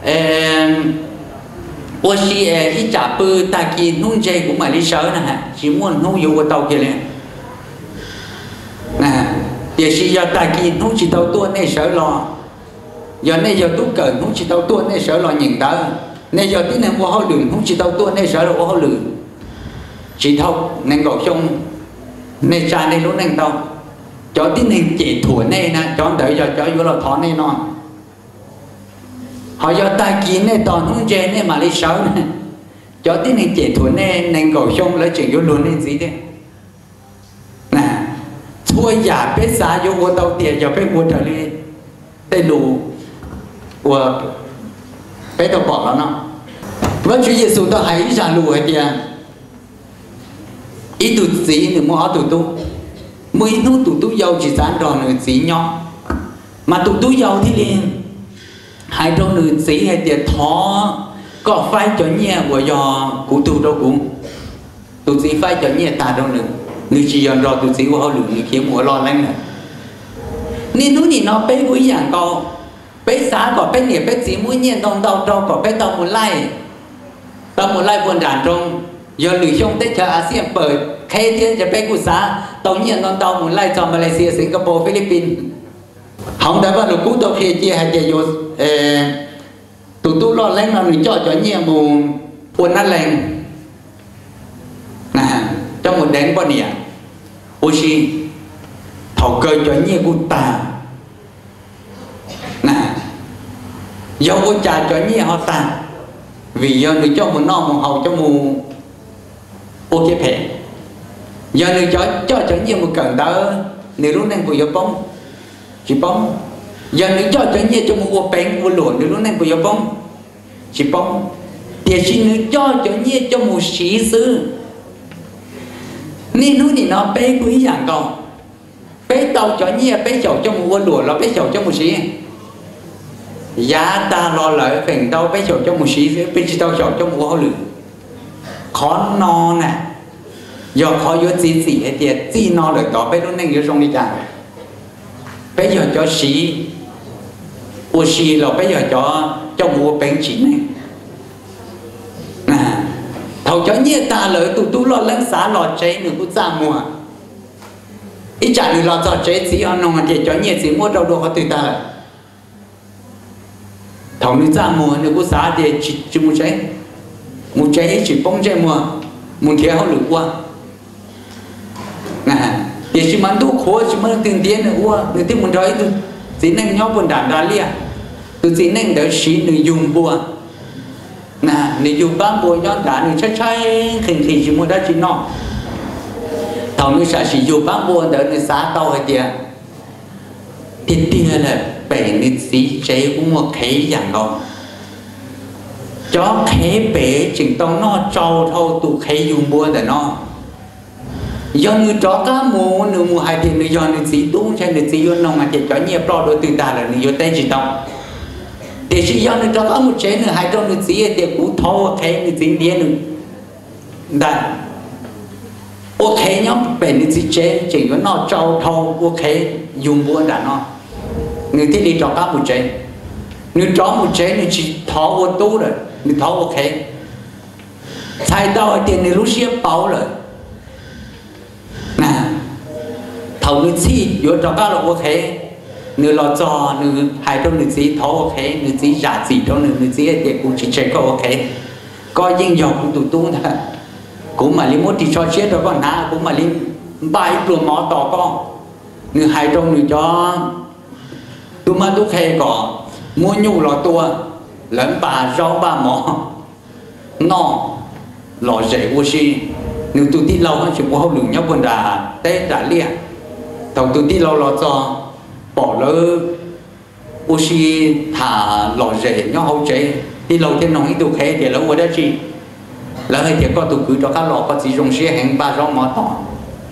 ô xí ấy ít trả bự ta kia nu dây cũng mà đi sợ nè chỉ muốn nu yêu tàu kia lên nè để xí giờ ta kia nu chỉ tàu tua này sợ lo giờ này giờ tú cờ nu chỉ tàu tua này sợ lo nhìn ta này giờ tí này mua hoa lửng nu chỉ tàu tua này sợ lo hoa lửng chỉ thâu nên gọi chung này cha này lúc này tàu cho tí nên chỉ thủ này nè cho đợi giờ cho vô là thọ này non họ giờ ta kín này toàn không chơi này mà lấy sáu này cho tí nên chỉ thủ này nên cầu xong lấy chuyện vô luôn nên gì thế nè thua giả biết xa vô vô tàu tiền giờ phải mua trở đi tay đủ của bé tao bỏ nó nó vẫn Chúa Giêsu tao hãy ra lù hay tiền ít tụt gì nữa mua tụt tu mới nó tụt tu giàu chỉ dán đòn nữa gì nhỏ mà tụt tu giàu thì liền hai trong nữa gì hay tiền thó có phải cho nhẹ của do cụ tu đâu cũng tụt gì phải cho nhẹ ta đâu nữa người chỉ dọn rồi tụt gì của họ lử người kia mua lo lắng nữa nên nó thì nó bé quý dạng co bé xã có bé nhiệt bé chỉ mũi nhiên đông tàu trâu có bé tàu một lai tàu một lai buồn đàn trong giờ lưỡi trong tết chờ ASEAN ปิด khai thiên cho bé của xã tàu nhiên đông tàu một lai cho Malaysia Singapore Philippines không đã bao lục cú tàu kia chia hai chia vô tụi tôi lo lắng là người cho cho nhẹ mù buồn nát lành nè trong một đánh bao nhiêu oxy thầu cơ cho nhẹ của ta nè do cô trà cho nhẹ họ ta vì do người cho một non một hậu cho mù ok phê do người cho cho cho nhẹ một cần đó nếu lúc này của do bóng chỉ bóng giờ người cho cho nhẹ cho một ô bánh ô lụa nếu lúc này của do bóng chỉ bóng thì chỉ người cho cho nhẹ cho một sĩ sư nên nó thì nó bé quý dạng còn bé tàu cho nhẹ bé chậu cho một ô lụa là bé chậu cho một sĩ giá ta lo lợi phần tàu bé chậu cho một sĩ bé chỉ tàu chậu cho một ô lụa khó no nè do khó vô gì gì hết thì gì no được đó bé lúc này vô trong đi chàng bây giờ cho sĩ ô sĩ là bây giờ cho cho mua bánh chỉ này nè thầu cho nhẹ ta lợi tụi tôi lo lắng xá lò cháy nữa cũng ra mùa ít trả được lo cho cháy chỉ ăn nông thì cho nhẹ chỉ mua đâu đâu có tùy ta lại thầu nữa ra mùa nữa cũng xá thì chỉ chỉ mua cháy mua cháy chỉ bông cháy mùa muốn theo họ lựa qua nè để chỉ mang thuốc khô chỉ mang tiền tiền nữa qua để tiếp muốn nói tôi chỉ nên nhau buồn đàn ra liền tôi chỉ nên đỡ sĩ người dùng bùa nè người dùng bán bùa nhau đàn người chắc chắc khinh khinh chỉ muốn đã chỉ nó thầu như sẽ chỉ dùng bán bùa đỡ người xá tàu hay tiền thì tiền là bảy người sĩ chế cũng một cái dạng không cho khế bể chỉnh tao nó trâu thâu tụ khế dùng bùa để nó do người chó cá mù người mù hai tiền người do người sĩ đúng cho người sĩ vô nông mà chỉ cho nhiều pro đôi từ ta là người vô tay chỉ tao để chỉ do người chó cá một chế người hai trong người sĩ thì cũng thâu khế người sĩ điên người đã ok nhóm về người sĩ chế chỉ có nó trâu thâu ok dùng bùa đã nó người thì đi chó cá một chế người chó một chế người chỉ thâu vô tu rồi người thâu ok sai đâu tiền người lúc xếp bảo rồi nè thầu người sĩ vô cho các loại ok người lo cho người hai trong người sĩ thấu ok người sĩ giả gì trong người người sĩ thì cũng chỉ chơi có ok coi riêng dòng cũng tụt tung thôi cũng mà liên mốt thì cho chết rồi con na cũng mà liên bài pro mỏ tỏ con người hai trong người cho tôi mà tôi khe có mua nhu lò tua lẫn bà rau bà mỏ no lò rễ vô si nếu tụi tí lâu chỉ có hậu lượng nhau quần đà tết đã lia tàu tụi tí lâu lo cho bỏ lỡ oxy thả lò rễ nhau hậu chế tí lâu thêm nóng ít tụi khé thì lâu ở đó chi lỡ hay thì có tụi cứ cho các lò có gì dùng xe hành ba rau mỏ tỏ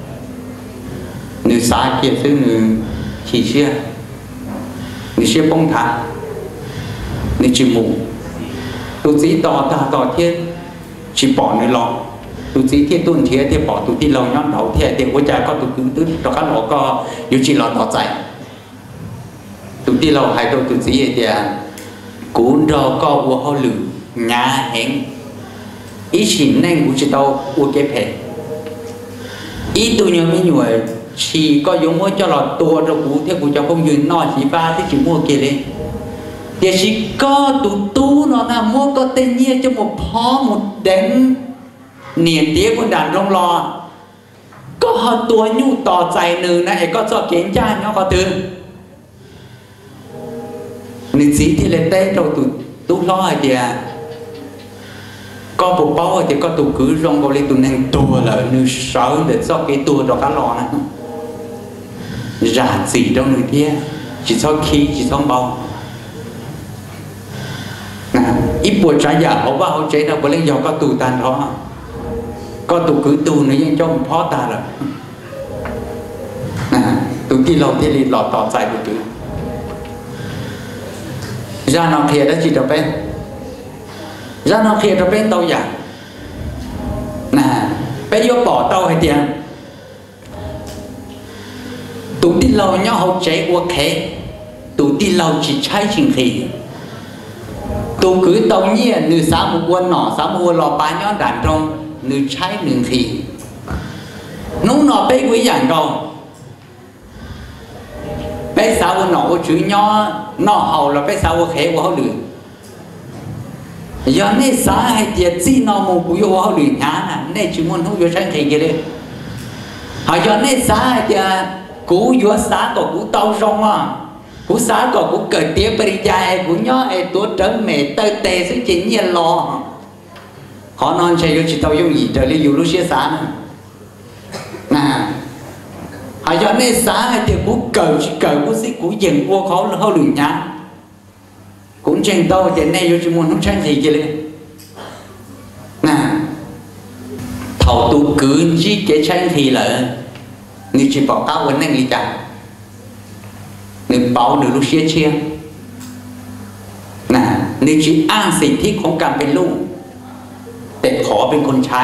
nếu xa kia chứ nếu chỉ xe nếu xe bông thả nếu chỉ mù tụi tí tỏ ta tỏ thiên chỉ bỏ nơi lò tụi chỉ thiết tuân thiết thì bỏ tụi tí lâu nhóm đầu thì thì của cha có tụi cứ tức cho các lỗ có dù chỉ là tỏ chạy tụi tí lâu hay đâu tụi chỉ thì cũng rồi có của họ lử nhà hẹn ý chỉ nên của chỉ tao của cái phê ý tụi nhóm mấy người chỉ có dùng mỗi cho là tua rồi của thế của cho không dừng nói chỉ ba thì chỉ mua kia lên thì chỉ có tụi tu nó là mua có tên nhiên cho một phó một đánh niềm tiếc của đàn trong lò có họ tua nhu tỏ dài nừ này có cho kiến cha nó có từ nên gì thì lên tết rồi tụi tu lo hay gì à có bộ bao thì có tụi cứ rong vào lên tụi nên tua là nư sợ để cho cái tua cho cá lò này giả gì đâu người kia chỉ cho khí chỉ cho bao ít buổi trái giả họ vào họ chế nào có lên giàu có tù tàn đó có tù cứ tù nữa nhưng cho một phó ta rồi tù tí lâu thì lì lọt tỏ dài của tù ra nào kia đó chỉ đâu bên ra nào kia đâu bên tao giả nè bây giờ bỏ tao hay tiền tụ tí lâu nhau hậu chế của khế tụ tí lâu chỉ trái trình khí tụ cứ tao nhé nửa sáng một quân nọ sáng một quân lò bá nhóm đàn trong nửa trái nửa khí nung nọ bế quý giảng cầu bế sao quân nọ của chữ nhỏ nọ hậu là bế sao của khế của hậu lửa giờ này sáng hay tiệt gì nọ một của yêu hậu lửa nhá nè này chỉ muốn hậu yêu trái khí kia đi họ giờ này sáng hay tiệt cú vô xã của cú tàu sông à cú xã của cú cởi tiếng bari dài cú nhỏ ai tuổi trấn mẹ tơ tê sẽ chỉ nhiên lo họ non chơi vô chỉ tàu vô gì trời đi vô lúc xưa xã nữa nè họ giờ này xã hay thì cú cởi cởi cú xí cú dừng qua khó là hơi lười nhá cũng trên tàu thì nay vô chỉ muốn không tranh gì kia lên nè thầu tu cứ chỉ cái tranh thì là người chỉ bảo cao vấn đề lý cả người bảo được lúc xưa chia nè người chỉ an sinhที่ของการเป็นลูกแต่ขอเป็นคนใช้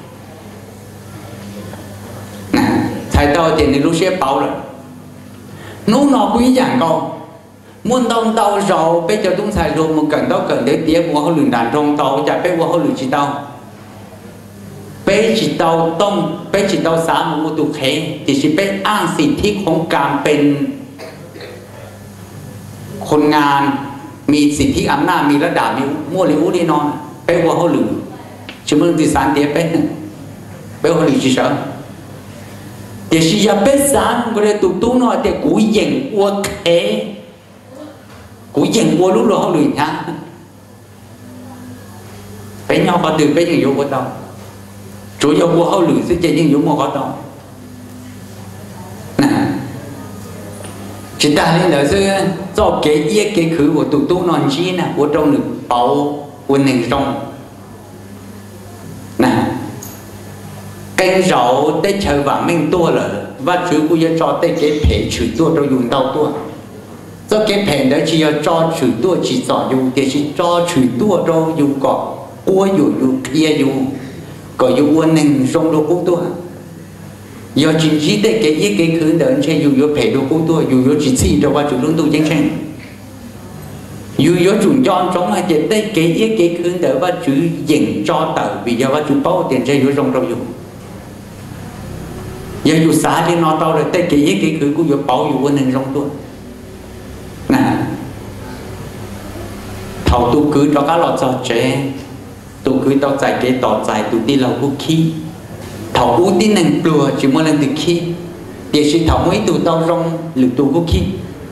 nè thầy tôi thì người lúc xưa bảo rồi nú nọ quý dạng con muốn đông tàu rồi bây giờ chúng thầy luôn một cần đó cần để tiếc của họ lường đàn trong tàu chả biết của họ lường chỉ tàu bé chỉ tàu tông bé chỉ tàu xã một tụ khế thì chỉ béอ้างสิทธิของการเป็นคนงานมีสิทธิอำนาจมีระดับมีมั่วหรืออู้ดีนอนไปว่าเขาหรือชิมติสารเดียเป็นไปว่าหรือจีเฉยเดี๋ยวชีจะเป็นสารก็เลยตุกตุ้งนอเดี๋ยวกูยิงวัวเคกูยิงวัวรู้หรือเขาหรือฮะไปnhauเขาตื่นไปยิงอยู่บนตาchủ yếu của họ lử sẽ chạy những giống một đó nè chúng ta lên đó sẽ do cái ý cái khứ của tụ tụ non chi nè của trong được bảo quân hình trong nè canh rau để chờ và mình tua là và chú cũng cho tới cái thể chữ tua cho dùng tàu tua do cái thể đó chỉ cho chữ tua chỉ cho dùng thì chỉ cho chữ tua cho dùng cỏ cua dùng dùng kia dùng có yêu quân nên trong đồ cũng tua do chính trị để cái ý cái khứ đợn chơi dù vô phải đồ cũng tua dù vô chỉ xin cho qua chủ lương tu chính tranh dù vô chủ chọn trong hai chuyện đây cái ý cái khứ đợn và chủ dành cho tờ vì do và chủ bao tiền chơi vô trong đâu dùng giờ dù xã thì nó tao là đây cái ý cái khứ của vô bao dù quân nên trong tua nè thầu tu cứ cho các lọt cho trẻ tụ cứ tao giải cái tỏ giải tụ đi lâu vũ khí thảo ưu tiên năng plua chỉ muốn làm được khí để sự thảo mấy tụ tao rong lực tụ vũ khí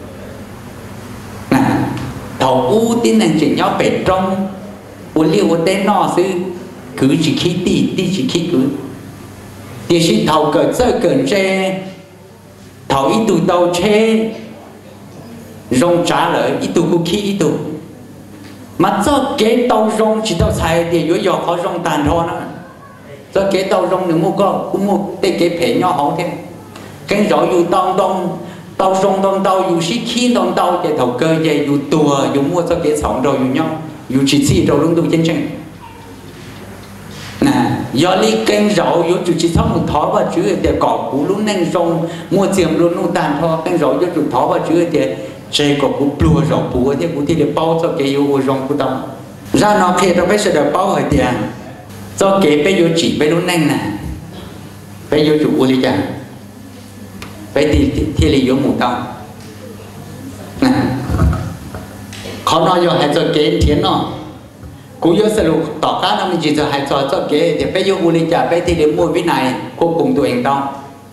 nè thảo ưu tiên năng chỉ nhau bể trong u liu u tên nọ sư cứ chỉ khí đi đi chỉ khí cứ để sự thảo cỡ sơ cỡ che thảo ít tụ tao che rong trả lời ít tụ vũ khí ít tụ mà do cái tàu rong chỉ tàu xài thì dưới gió khó rong tàn thôi nữa do cái tàu rong đừng mua có cũng mua để cái phế nhỏ hậu thêm cái gió dù tông tông tàu rong tông tàu dù xí khí tông tàu để thầu cơ về dù tùa dù mua cho cái sóng rồi dù nhau dù chỉ xí rồi luôn tu chân chân nè do lý kênh rậu dù chủ chỉ sống một thó và chữ để cỏ cú luôn nên rong mua tiền luôn luôn tàn thôi kênh rậu dù chủ thó và chữ để chơi có cú plua rau bùa thì cú thì để bao cho cái yêu rong cú tao ra nó khi tao bây giờ để bao hỏi tiền do cái bây giờ chỉ bây lúc nhanh nè bây giờ chủ đi chả bây thì thì là yếu một tao nè khó nói rồi hay cho cái tiền nó cú yếu sơ lục tỏ cá nó mình chỉ cho hay cho cho cái thì bây giờ đi chả bây thì để mua cái này cô cùng tụi anh tao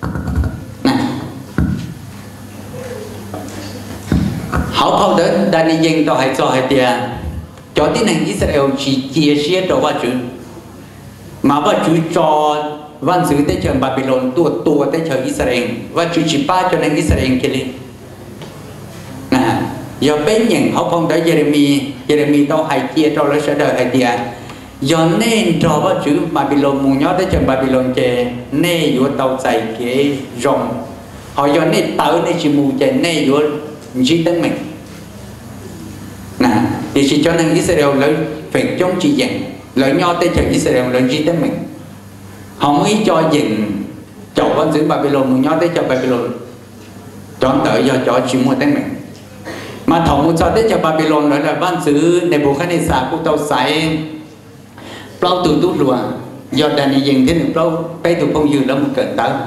họ không đến đàn đi dân tao hay cho hay tiền cho tiếng này Israel chỉ chia sẻ cho vợ chữ mà vợ chữ cho văn sứ tới trường Babylon tua tua tới trường Israel vợ chữ chỉ ba cho nên Israel kia lên nè giờ bên những họ phong tới Jeremy Jeremy tao hay chia cho nó sẽ đời hay tiền giờ nên cho vào chữ Babylon mù nhớ tới trường Babylon chè nên vừa tàu chạy cái rồng họ giờ nên tới nên chỉ mù chè nên vừa chỉ tới mình nè thì chỉ cho nên Israel lấy phải chống chỉ dành lấy nhau tới trường Israel lấy chỉ tới mình họ mới cho dừng chỗ văn chữ Babylon mù nhớ tới cho Babylon chọn tới giờ cho chỉ mua tới mình mà thầu một cho tới cho Babylon nói là văn chữ Nebuchadnezzar của tàu chạy bao từ tút lùa do đàn đi dừng thế được bao bây từ phong dư đó một cận tới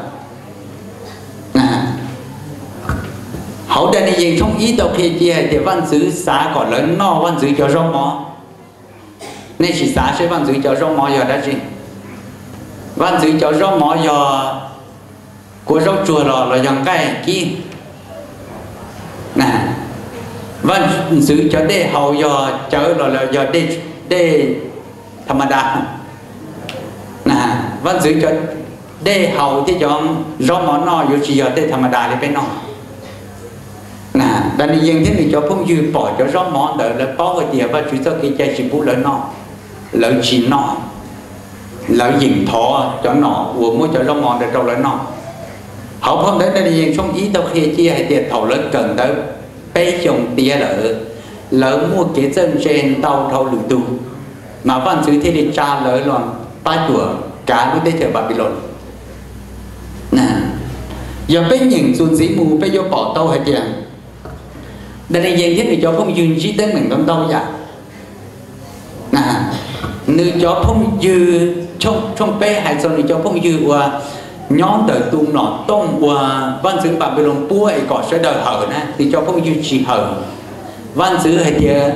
à hậu đàn đi dừng không ý tàu kia chia thì văn chữ xã còn lớn no văn chữ cho rong mỏ nên chỉ xã sẽ văn chữ cho rong mỏ giờ đã gì văn chữ cho rong mỏ giờ của rong chùa lò là dòng cái kia nè văn chữ cho đây hậu giờ chở là là giờ đây đây thầm đa nè văn chữ cho đây hậu thì cho rong mỏ no dù chỉ giờ đây thầm đa thì phải no nè đàn đi dân thế này cho phong dư bỏ cho rong mỏ đỡ là bao cái tiền và chỉ cho cái chạy chỉ bút lớn no lợi chỉ no lợi dình thọ cho nọ của mua cho rong mỏ để trâu lớn no họ không thấy đàn đi dân không ý tao khi chia hay tiền thầu lớn cần tới bây chồng tía lỡ lỡ mua cái chân trên tàu thầu lụt tu mà văn chữ thế thì cha lỡ loạn ba chùa cả lúc đấy chờ Babylon nè giờ bên những xuân sĩ mù bây giờ bỏ tàu hay tiền đây là dân thiết thì cho không dư trí tới mình trong đâu vậy nè nữ cho không dư trong trong bé hay sau này cho không dư qua nhóm đời tung nọ tông qua văn chữ Babylon bua ấy có sẽ đời hở nè thì cho không dư chỉ hở văn chữ hay tiền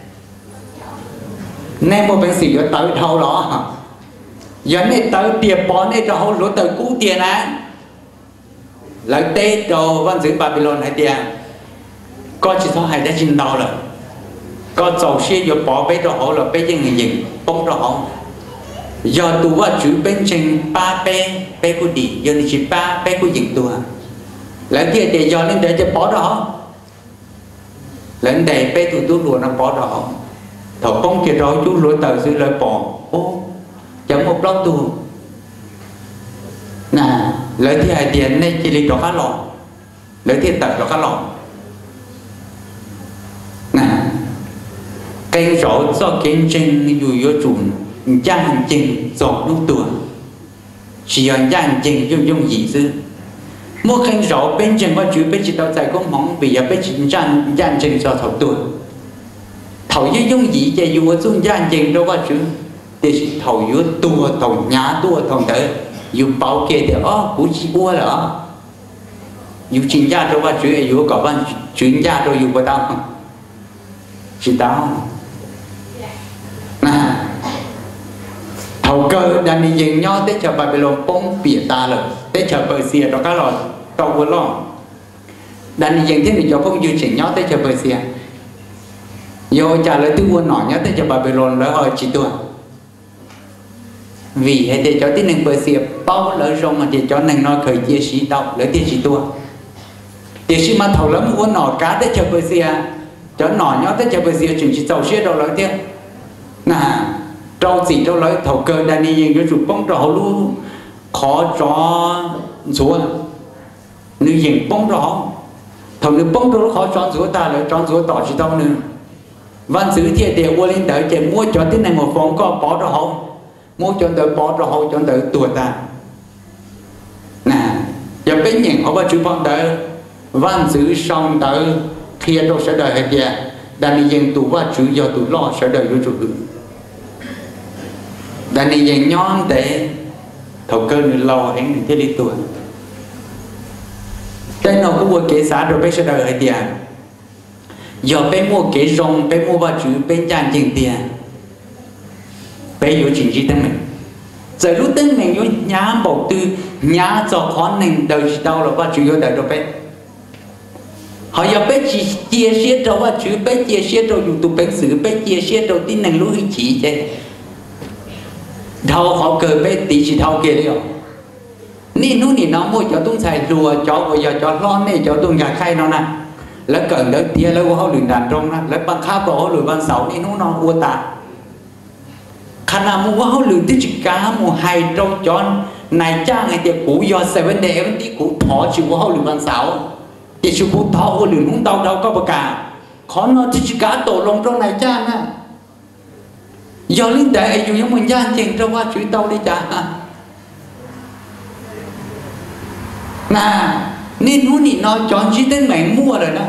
nên một bên sĩ cho tới thâu đó giờ này tới tiền bón này cho hậu lúa tới cũ tiền á lấy tết đồ văn chữ Babylon hay tiền có chỉ số hai đã chín đầu rồi có dầu xe vừa bỏ bé cho họ là bé dân người dân bông cho họ giờ tụ vào chữ bên trên ba bé bé của đi giờ này chỉ ba bé của dân tụ lấy kia để giờ lên để cho bỏ đó lên đây bé tụ tụ lúa nó bỏ đó thầu bông kia đó chú lúa tờ sư lợi bỏ ô chẳng một lót tụ nè lấy thì hai tiền này chỉ lấy đó khá lọ lấy thì tật đó khá lọ cây rõ do kiến trình dù yếu chuẩn gia hành trình dọn lúc tuổi chỉ ở gia hành trình dùng dùng gì chứ mua khen rõ bên trên qua chữ bên chỉ tao giải công mong vì ở bên chỉ gia hành trình do thầu tuổi thầu yếu dùng gì cho dù ở dùng gia hành trình đâu qua chữ thì thầu yếu tua thầu nhá tua thầu tới dù bảo kê thì ó cũng chỉ qua là dù chính gia đâu qua chữ dù có văn chuyên gia đâu dù qua tao không chỉ tao nè thầu cơ đàn đi dừng nhau tới chờ Babylon bông bịa ta rồi tới chờ Persia đó cá lò tàu vừa lo đàn đi dừng thế thì cho không duy chỉnh nhau tới chờ Persia vô trả lời tư quân nọ nhau tới chờ Babylon lỡ hỏi chỉ tuần vì hệ để cho tiếng nâng Persia bao lỡ rong mà thì cho nâng nói khởi chia sĩ tàu lỡ tiền chỉ tuần thì khi mà thầu lắm quân nọ cá tới chờ Persia cho nọ nhau tới chờ Persia chuyển chỉ tàu xe đâu lỡ tiền nè trâu chỉ trâu lấy thầu cơ đàn đi những cái chụp bóng trâu luôn khó cho xuống nữ dừng bóng trâu thầu nữ bóng trâu khó cho xuống ta lại cho xuống tỏ chỉ tao nữa văn sứ thiệt để qua lên tới chỉ mua cho tiếng này một phòng có bỏ trâu hậu mua cho tới bỏ trâu hậu cho tới tuổi ta nè giờ bên những họ bắt chữ phong tới văn sứ xong tới kia đâu sẽ đời hay kia đàn đi dừng tụ và chữ do tụ lo sẽ đời vô chủ hữu đàn đi dừng nhón để thầu cơ người lo anh thế đi tuổi cái nào có mua kế xã rồi bây sẽ đời hay tiền giờ bây mua kế rong bây mua và chữ bây dàn chừng tiền bây vô chính trị tên mình giờ lúc tên mình vô nhá bảo tư nhá cho khó nền đời đâu là và chữ vô đời rồi bây họ giờ bé chỉ chia sẻ đâu và chữ bé chia sẻ đâu dùng tụ bé xử bé chia sẻ đâu tin năng lúa chỉ chứ thâu họ cờ bé tí chỉ thâu kia đấy nè nú nè nó mua cho tung xài rùa cho bây giờ cho lon này cho tung gà khay nó nè แล้วเกิดเด็กเตี้ยแล้วเขาหลุดดันตรงนะแล้วบางข้าวก็เขาหลุดบางเสานี่นู้นนอนอวตารขณะมัวเขาหลุดที่จิกามัวไฮโดรจนนายจ้างไอ้เด็กกูยอเซเว่นเดย์ที่กูถอชิวเขาหลุดบางเสาเด็กชิวกูถอเขาหลุดหุ้งเตาเตาก็ประกาศขอนอนที่จิกาตกลงตรงนายจ้างนะยอลิ้นแต่อายุยังมันย่างจริงเพราะว่าชีวิตเตาได้จ้าน่ะนี่นู้นนี่นอนจอนชีเต้นใหม่มั่วเลยนะ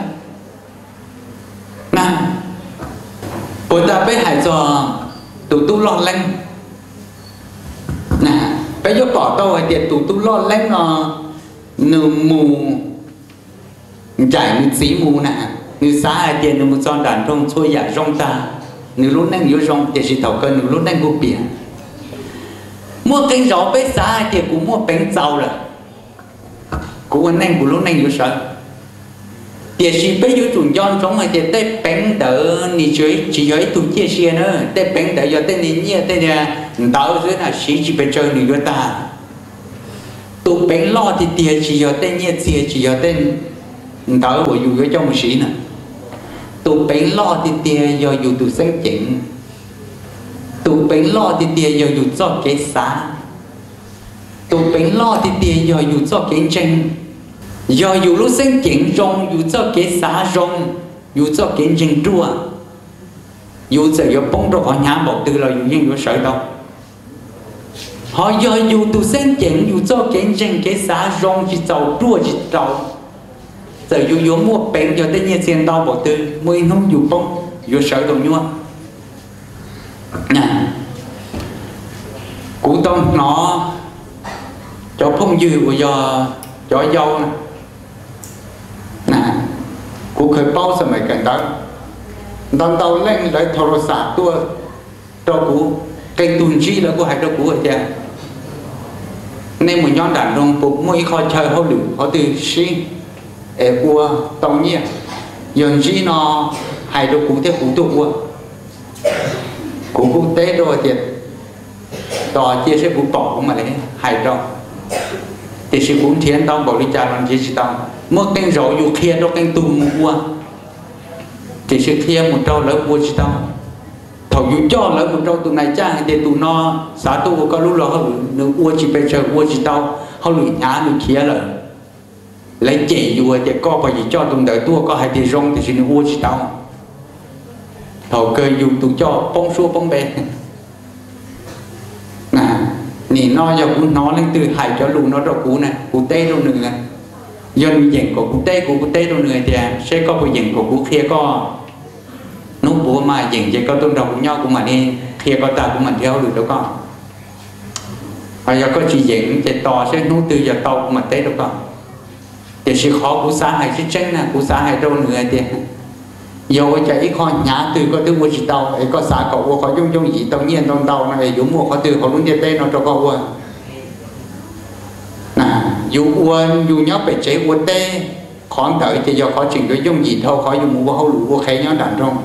น่ะปวดตาไปหายจอตูตู้รอดเล่นน่ะไปยกก่อโตไอเดียตูตู้รอดเล่นเนาะหนึ่งมูใหญ่หนึ่งสีมูน่ะหนึ่งสาไอเดียหนึ่งมูจอนด่านตรงช่วยอยากร่องตาหนึ่งรุ่นนั่งอยู่ร่องเดี๋ยวสิเท่ากันหนึ่งรุ่นนั่งกูเปลี่ยนมั่วกินรอไปสาไอเดียกูมั่วเป็นเจ้าเลยกูวันนั่งกูรุ่นนั่งอยู่sợ tiền sĩ bây giờ chúng chọn trong ngày thì tết bánh đỡ ni chơi chỉ chơi tụi chia sẻ nữa tết bánh đỡ giờ tết ni nhia tết nhà đỡ dưới là sĩ chỉ phải chơi ni người ta tụi bánh lo thì tiền chỉ giờ tết nhia chia chỉ giờ tết đỡ của dù trong một sĩ nè tụi bánh lo thì tiền giờ dù tụi sáng chỉnh tụi bánh lo thì tiền giờ dù cho cái xã tụi bánh lo thì tiền giờ dù cho cái tranh giờ dù lúc sinh chỉnh rong dù cho cái xã rong dù cho cái chỉnh chua dù giờ giờ bông rồi họ nhả bọc từ là dù nhưng dù sợ đâu họ giờ dù tụ sinh chỉnh dù cho cái chỉnh cái xã rong chỉ giàu chua chỉ giàu giờ dù dù mua bèn giờ tới nhiên tiền đau bọc từ mới không dù bông dù sợ đâu nhua nè cụ tông nó cho phong dư của giờ cho dâu nè nèกูเคยเป้าสมัยกันตอนตอนเตาเล่นเลยโทรศัพท์ตัวตัวกูไกตุนชีแล้วกูให้ตัวกูอาจารย์ในหมู่ย้อนด่านตรงปุ๊บมวยคอยเชยเขาหรือเขาตื่นชีเอกัวตรงเนี้ยยนชีนอให้ตัวกูเท่ากูตัวกูกูกูเต้ตัวอาจารย์ต่อเจี๊ยใช้กูปอกกูมาเลยให้ตัวthì sự cũng thiện tao bảo đi cha làm gì sự tao mất canh rổ dù kia đâu canh tù mua thì sự kia một trâu lỡ mua sự tao thầu dù cho lỡ một trâu tụ này cha thì tụ no xã tụ có lúc là họ lỡ mua chỉ bây giờ mua sự tao họ lỡ nhá lỡ kia lỡ lấy chỉ dù thì có bao gì cho tụ đợi tua có hai thì rong thì sự mua sự tao thầu cơ dù tụ cho bông xua bông bè nỉ no giờ cũng nó lên từ hải cho lù nó rồi cú này cú tê đâu nữa dân diện của cú tê của cú tê đâu nữa thì sẽ có bộ diện của cú kia có nút búa mà diện chỉ có tôn đồng nhau của mình đi kia có ta của mình theo được đâu con bây giờ có chỉ diện chỉ to sẽ nút từ giờ to của mình tê đâu con thì sẽ khó cú xã hay sẽ tranh nè cú xã hay đâu nữa thì giờ chạy ít con nhá từ có thứ mua chỉ tàu ấy có xã cậu có dung dung gì tàu nhiên trong tàu này dùng mua có từ họ luôn tê nó cho con nè dù uốn dù nhóc phải chế uốn tê khó đợi thì giờ khó chỉnh cái dung gì thôi khó dùng mua hậu lũ mua khay nhóc đàn trong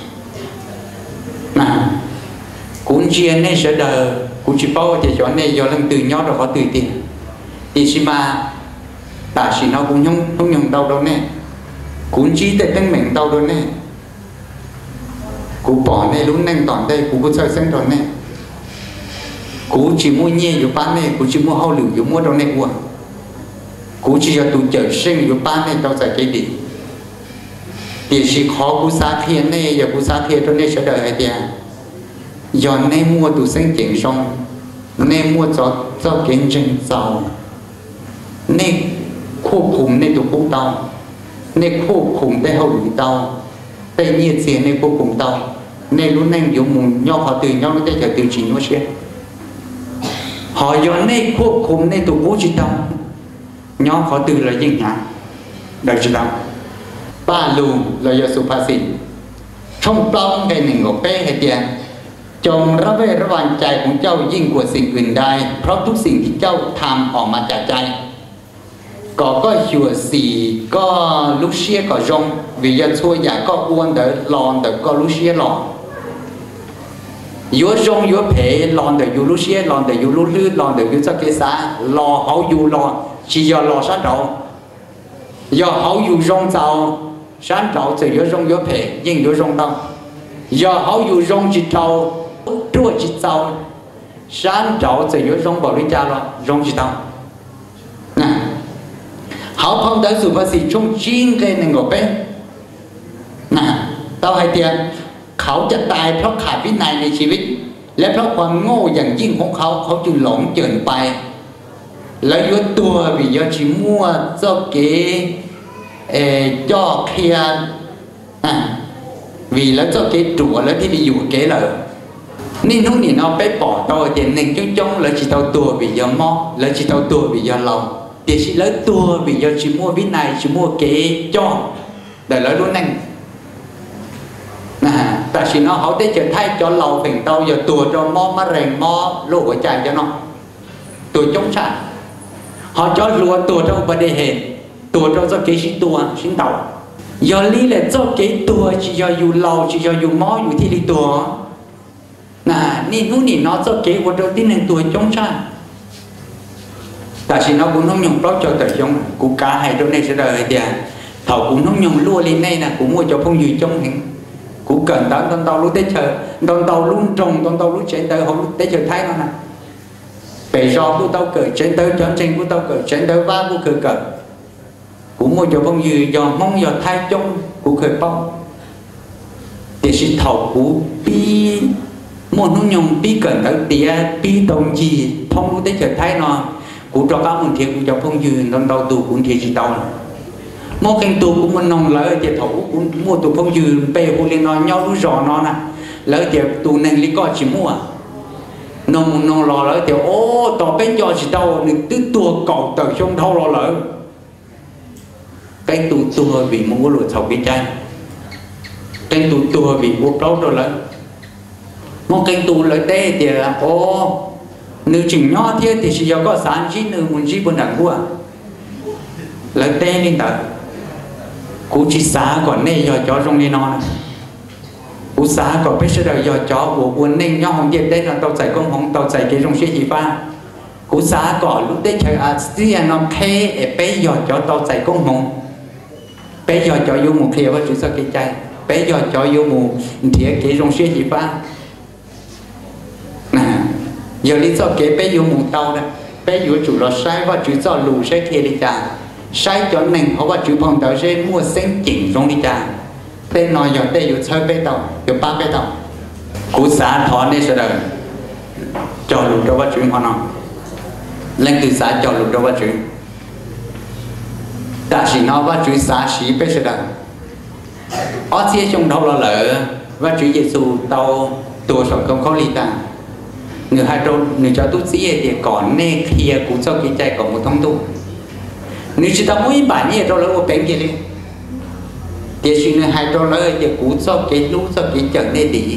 nè cũng chia này sẽ đờ cũng chỉ bao thì cho này giờ lần từ nhóc rồi khó từ tiền thì xí mà ta xí nó cũng không không nhung đâu đâu nè cũng chỉ để tên mình tao luôn nè, cú bỏ này lúc neng toàn đây cú có chơi sinh rồi nè, cú chỉ mua nhẹอยู่บ้านnày cú chỉ mua hao liuอยู่mua đâu này qua, cú chỉ cho tụi chở sinhอยู่บ้านnày tao giải cái gì, thì chỉ khó cú xá thiên này giờ cú xá thiên trong này sẽ đợi ai tiền, giờ này mua tụi sinh chỉnh xong, này mua cho cho kiến trình giàu, nàyควบคุมในตัวพวกเราในควบคุมได้เขาหรือเตาได้เงียบเสียในควบคุมเตาในรุ่นนั่งอยู่มุมย่อเขาตื่นย่อไม่ได้จะตื่นจีนว่าเช่họ doในควบคุมในตัวผู้จิตเตาย่อเขาตื่นเลยยิ่งหาได้จิตเตาป้าลุงเลยสุภาษิตช่องปล้องในหนึ่งของเป้ให้เตียจงระเวทระวังใจของเจ้ายิ่งกว่าสิ่งอื่นใดเพราะทุกสิ่งที่เจ้าทำออกมาจากใจcó có hiểu gì có lúc xưa có rong vì giờ xui nhà có uốn đỡ lòn đỡ có lúc xưa lòn yếu rong yếu phê lòn đỡ yếu lúc xưa lòn đỡ yếu lúc lư lòn đỡ yếu cho cái xã lò hậu yếu lò chỉ giờ lò sát đầu giờ hậu yếu rong giàu sáng trâu từ yếu rong yếu phê nhưng yếu rong tao giờ họ yếu rong chỉ trâu trua chỉ trâu sáng trâu từ yếu rong bảo đi cha lo rong chỉ tao nè họ phong tới sự phát sinh trong chính cái này ngọc ấy nè tao hay tiềnเขาจะตายเพราะขาดวินัยในชีวิตและเพราะความโง่อย่างยิ่งของเขาเขาจึงหลงเกินไปแล้วยกตัววิญญาณมั่วเจ้าเก๋เอ่อย่อเคลียอ่ะvìแล้วเจ้าเก๋ตรัวแล้วที่ไปอยู่เก๋เลยนี่นู้นนี่nóไปbỏ tôi thì nên chung chung là chỉ tao tua vì do mò là chỉ tao tua vì do lòng thì chỉ lấy tua vì do chỉ mua viết này chỉ mua kế cho để lấy luôn anh nè tại vì nó họ tới trở thay cho lầu phình tao giờ tua cho mò má rèn mò lỗ ở tràn cho nó tua chống sạch họ cho lúa tua cho vấn đề hệ tua cho cho kế xin tua xin tàu do lý là cho kế tua chỉ do dù lầu chỉ do dù mò dù thì đi tua nè nên lúc này nó cho kế của đầu tiên là tua chống sạch tại vì nó cũng không dùng đó cho thời giống cũng cả hai chỗ này sẽ đời thì thầu cũng không dùng lúa lên đây là cũng mua cho phong dư trong hình cũng cần tới con tàu lúc tới chờ con tàu luôn trồng con tàu lúc chạy tới hôm lúc tới chờ thấy nó nè bể do của tàu cởi chạy tới chọn tranh của tàu cởi chạy tới va của cởi cởi cũng mua cho phong dư do mong giờ thay trong của cởi bông thì sự thầu của pi một nó dùng pi cần tới tía pi đồng gì thông lúc tới chờ thấy nó cũng cho các mình thiệt cũng cho phong dư con tàu tù cũng thiệt chỉ tàu một cái tù cũng mình nông lỡ thì thấu cũng mua tù phong dư bè cũng lên nó nhau lúc rõ nó nè lỡ thì tù nên lý có chỉ mua nông nông lò lỡ thì ô tỏ bên cho chỉ đâu nên cứ tua cầu từ trong thâu lò lỡ cái tù tua vì muốn có lụt thầu cái chai cái tù tua vì mua trâu rồi lỡ một cái tù lỡ tê thì ô nữ chỉnh nhỏ thế thì chỉ có sản chỉ nữ muốn chỉ bên đằng qua lỡ tê lên tới cú chỉ xá còn này giờ cho trong đi non cú xá còn biết sẽ giờ cho của buồn nên nhau không biết đây là tàu chạy công không tàu chạy cái trong xe gì pha cú xá còn lúc đấy chơi à xí nó khe để bé giờ cho tàu chạy công không bé giờ cho vô một kia và chữ sao cái chạy bé giờ cho vô một thiệt cái trong xe gì pha nè giờ lý do cái bé vô một tàu đây bé vô chủ là sai và chữ sao lù sai kia đi chạy sai cho nên họว่าchữ phong tàu sẽ mua sen chỉnh trong đi cha tên nói giờ đâyอยู่chơi bé tàuอยู่ba bé tàu cú xã thọ này sẽ đời cho lục đâuว่าchữ họ nói lên từ xã cho lục đâuว่าchữ ta chỉ nóiว่าchữ xã sĩ bé sẽ đời ở phía trong đâu là lỡว่าchữ Giêsu tàuตัวสองcông khó ly ta người hai đôi người cho tu sĩ thì còn nê kia cũng cho cái chạy còn một thông tu nếu chúng ta muốn bản như đó là một bệnh gì đi thì chuyện này hai đôi lời thì cũng cho cái lú cho cái trở nên đi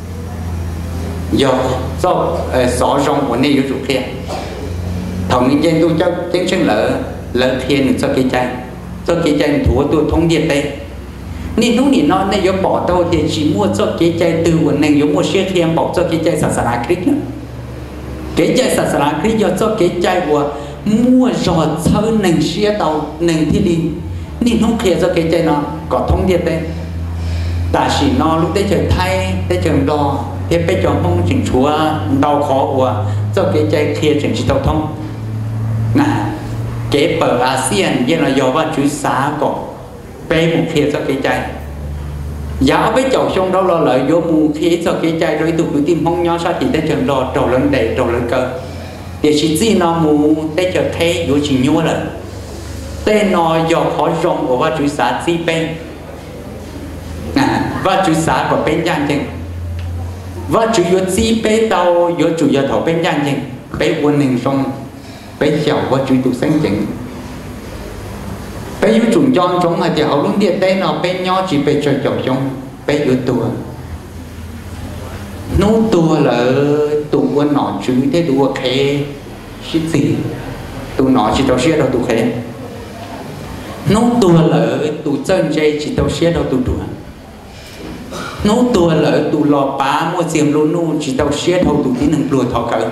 do do xóa rong của nàyอยู่kia thằng mình trên tôi cho tiếng chân lỡ lỡ thiên cho cái chạy cho cái chạy thua tôi thông điệp đây nên lúc này nó này giống bỏ tôi thì chỉ mua cho cái chạy từ quần này giống mua xe thiên bỏ cho cái chạy sạch sạch click cái chạy sạch sạch click do cho cái chạy của mua giọt sơ nền xe tàu nền thiết đi nên không kia cho cái chạy nó có thông điệp đây ta chỉ nó lúc đấy trời thay đấy trời đo thì bây giờ không chỉnh chúa đau khó của cho cái chạy kia chỉnh chỉ tàu thông nè cái bờ ASEAN như là do và chú xã có bé một kia cho cái chạy giá với chậu xong đó lo lợi vô mù khí cho cái chạy rồi tụi cứ tìm không nhỏ sao thì đấy trời đo trầu lên đầy trầu lên cơ để chỉ gì nó mù để cho thấy vô chỉ nhua rồi tên nó do khó rong của và chú xã chi bên và chú xã của bên giang chừng và chú vô chi bên tàu vô chủ do thổ bên giang chừng bên quân hình xong bên chậu và chú tụ sáng chừng bên vô trùng tròn trong mà thì họ luôn điện tên nó bên nhỏ chỉ bên trời chậu trong bên vô tùa nó tùa là tụ quân nọ chứ thế tụ khé shit gì tụ nọ chỉ tao xe đâu tụ khé nó tùa là tụ chân dây chỉ tao xe đâu tụ đùa nó tùa là tụ lò bá mua xiêm lô nu chỉ tao xe đâu tụ tí nâng lùa thọ cỡ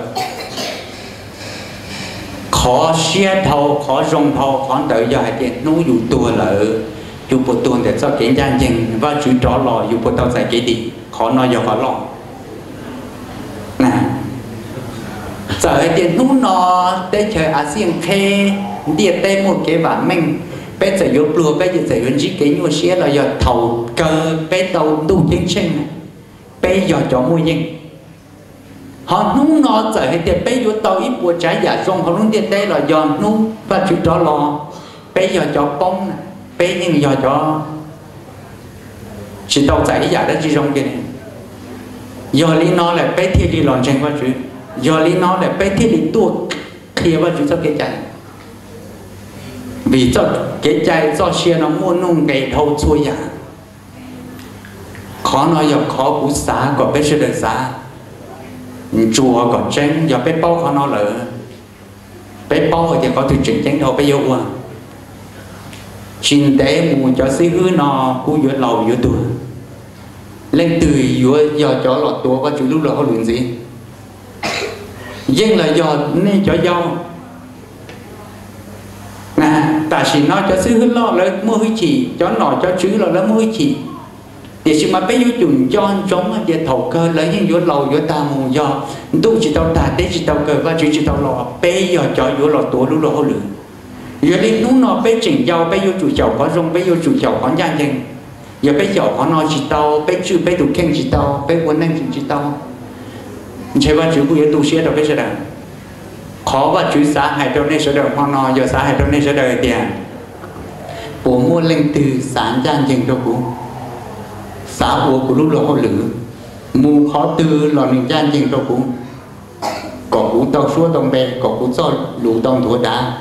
khó xe thâu khó rong thâu khó đợi giờ hai tiền nó dù tùa là อยู่บนตัวแต่เจ้าเก่งย่างยิงว่าจุดจ่อรออยู่บนเตาใส่เกดีขอนอยอย่าขอรอนะgiờ cái tiền nút nó để chơi à xiên khe địa tây một cái bản mình bây giờ vô lùa bây giờ giờ chỉ cái nhua xía là giờ thầu cơ bây đầu đủ chiến tranh bây giờ cho mua gì họ nút nó giờ cái tiền bây giờ tàu ít bùa trái giả xong họ nút địa tây là giờ nút và chữ đó lo bây giờ cho bông bây giờ giờ cho chỉ tàu chạy giả đó chỉ trong cái này giờ lý nó là bây thì đi lòn tranh qua chữ do lý nó là bé thiết lý tuột khi mà chúng ta cái chạy vì cho cái chạy do xe nó muốn nung ngày thâu xuôi giả khó nói giờ khó cú xá có bé sẽ được xá chùa có tranh giờ bé bao khó nó lỡ bé bao thì có từ trình tranh đâu bé yêu qua xin tế mù cho sĩ hư nó cú giữa lầu giữa tuổi lên từ giữa giờ cho lọt tuổi có chú lúc là có luyện gì dân là do nên cho dâu nè ta chỉ nói cho sư hứa lo lấy mua huy chỉ cho nọ cho chứ là lấy mua huy chỉ thì sự mà bây giờ chúng cho chống để thầu cơ lấy những vô lầu vô ta mù do tu chỉ tao ta để chỉ tao cơ và chỉ chỉ tao lo bây giờ cho vô lò tuổi lúc lò lử giờ đi nó nó bây chỉnh dâu bây giờ chủ chậu có rong bây giờ chủ chậu có gian dân giờ bây giờ có nói chỉ tao bây chữ bây đủ khen chỉ tao bây quân năng chỉ tao chế ba chữ của yếu tu sĩ đâu biết sao đâu khó và chữ xã hải đâu nên số đời hoa nò giờ xã hải đâu nên số đời tiền bộ mua lên từ sáng gian dừng đâu cũng xã của của lúc đó họ lử mua khó từ lò mình gian dừng đâu cũng có cũng tàu xua tông bè có cũng do lũ tông thua đá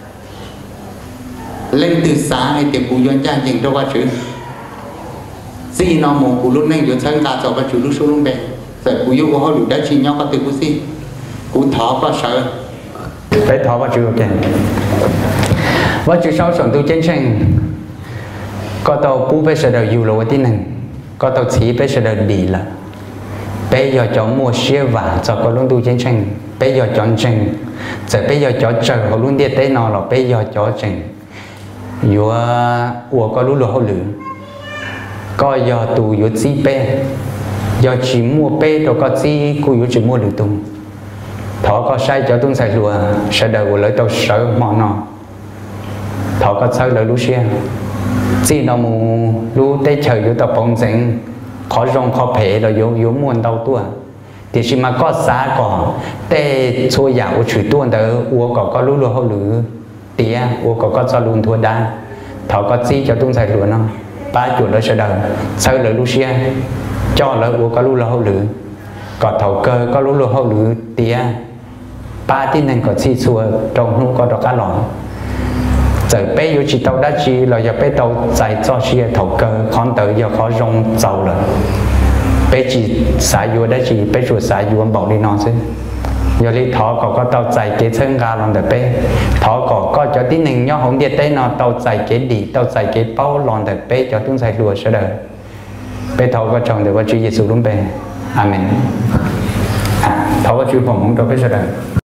lên từ sáng hay tiệm cũng dân gian dừng đâu ba chữ gì nó một của lúc này giờ sang cả cho ba chữ lúc số lúc bè tại cú yêu của họ đủ đã chỉ nhau có từ cú gì cú thọ có sợ phải thọ vào chữ ok và chữ sau soạn tu chiến tranh có tàu cú bây giờ đều dù lỗ tin này có tàu chỉ bây giờ đều đi là bây giờ cho mua xe vả cho có luôn tu chiến tranh bây giờ chọn tranh giờ bây giờ cho chờ họ luôn đi tới nó là bây giờ cho tranh vừa vừa có luôn lỗ lử có giờ tu vừa chỉ bé giờ chỉ mua bê rồi có gì cô yếu chỉ mua được tung thọ có sai cho tung sai rùa sẽ đầu lấy tàu sợ mòn nọ thọ có sai lấy lú xe gì nó mù lú tê chờ yếu tàu bông dính khó rong khó phê rồi yếu yếu muôn đau tua thì chỉ mà có giá có tê xôi dạo chửi tuôn tới uo có có lú lú hậu lử tía uo có có cho luôn thua đa thọ có gì cho tung sai rùa nó ba chuột nó sẽ đầu sai lấy lú xe cho là uống có lúa hậu lử có thầu cơ có lúa hậu lử tía ba tin này có chi xua trong không có được cá lỏng giờ bây giờ chỉ tàu đã chi là giờ bây tàu chạy cho xe thầu cơ con tới giờ khó rong giàu rồi bây chỉ xả vô đã chỉ bây chuột xả vô bảo đi nó chứ giờ đi thọ có có tàu chạy cái chân ga lòng để bây thọ có có cho tin này nhau không biết tới nó tàu chạy cái đi tàu chạy cái bao lòng để bây cho chúng chạy đùa sẽ đời bây thầu có chồng để có Chúa Giêsu đúng bề, Amen. À, thầu có Chúa phòng không đâu biết sao đâu.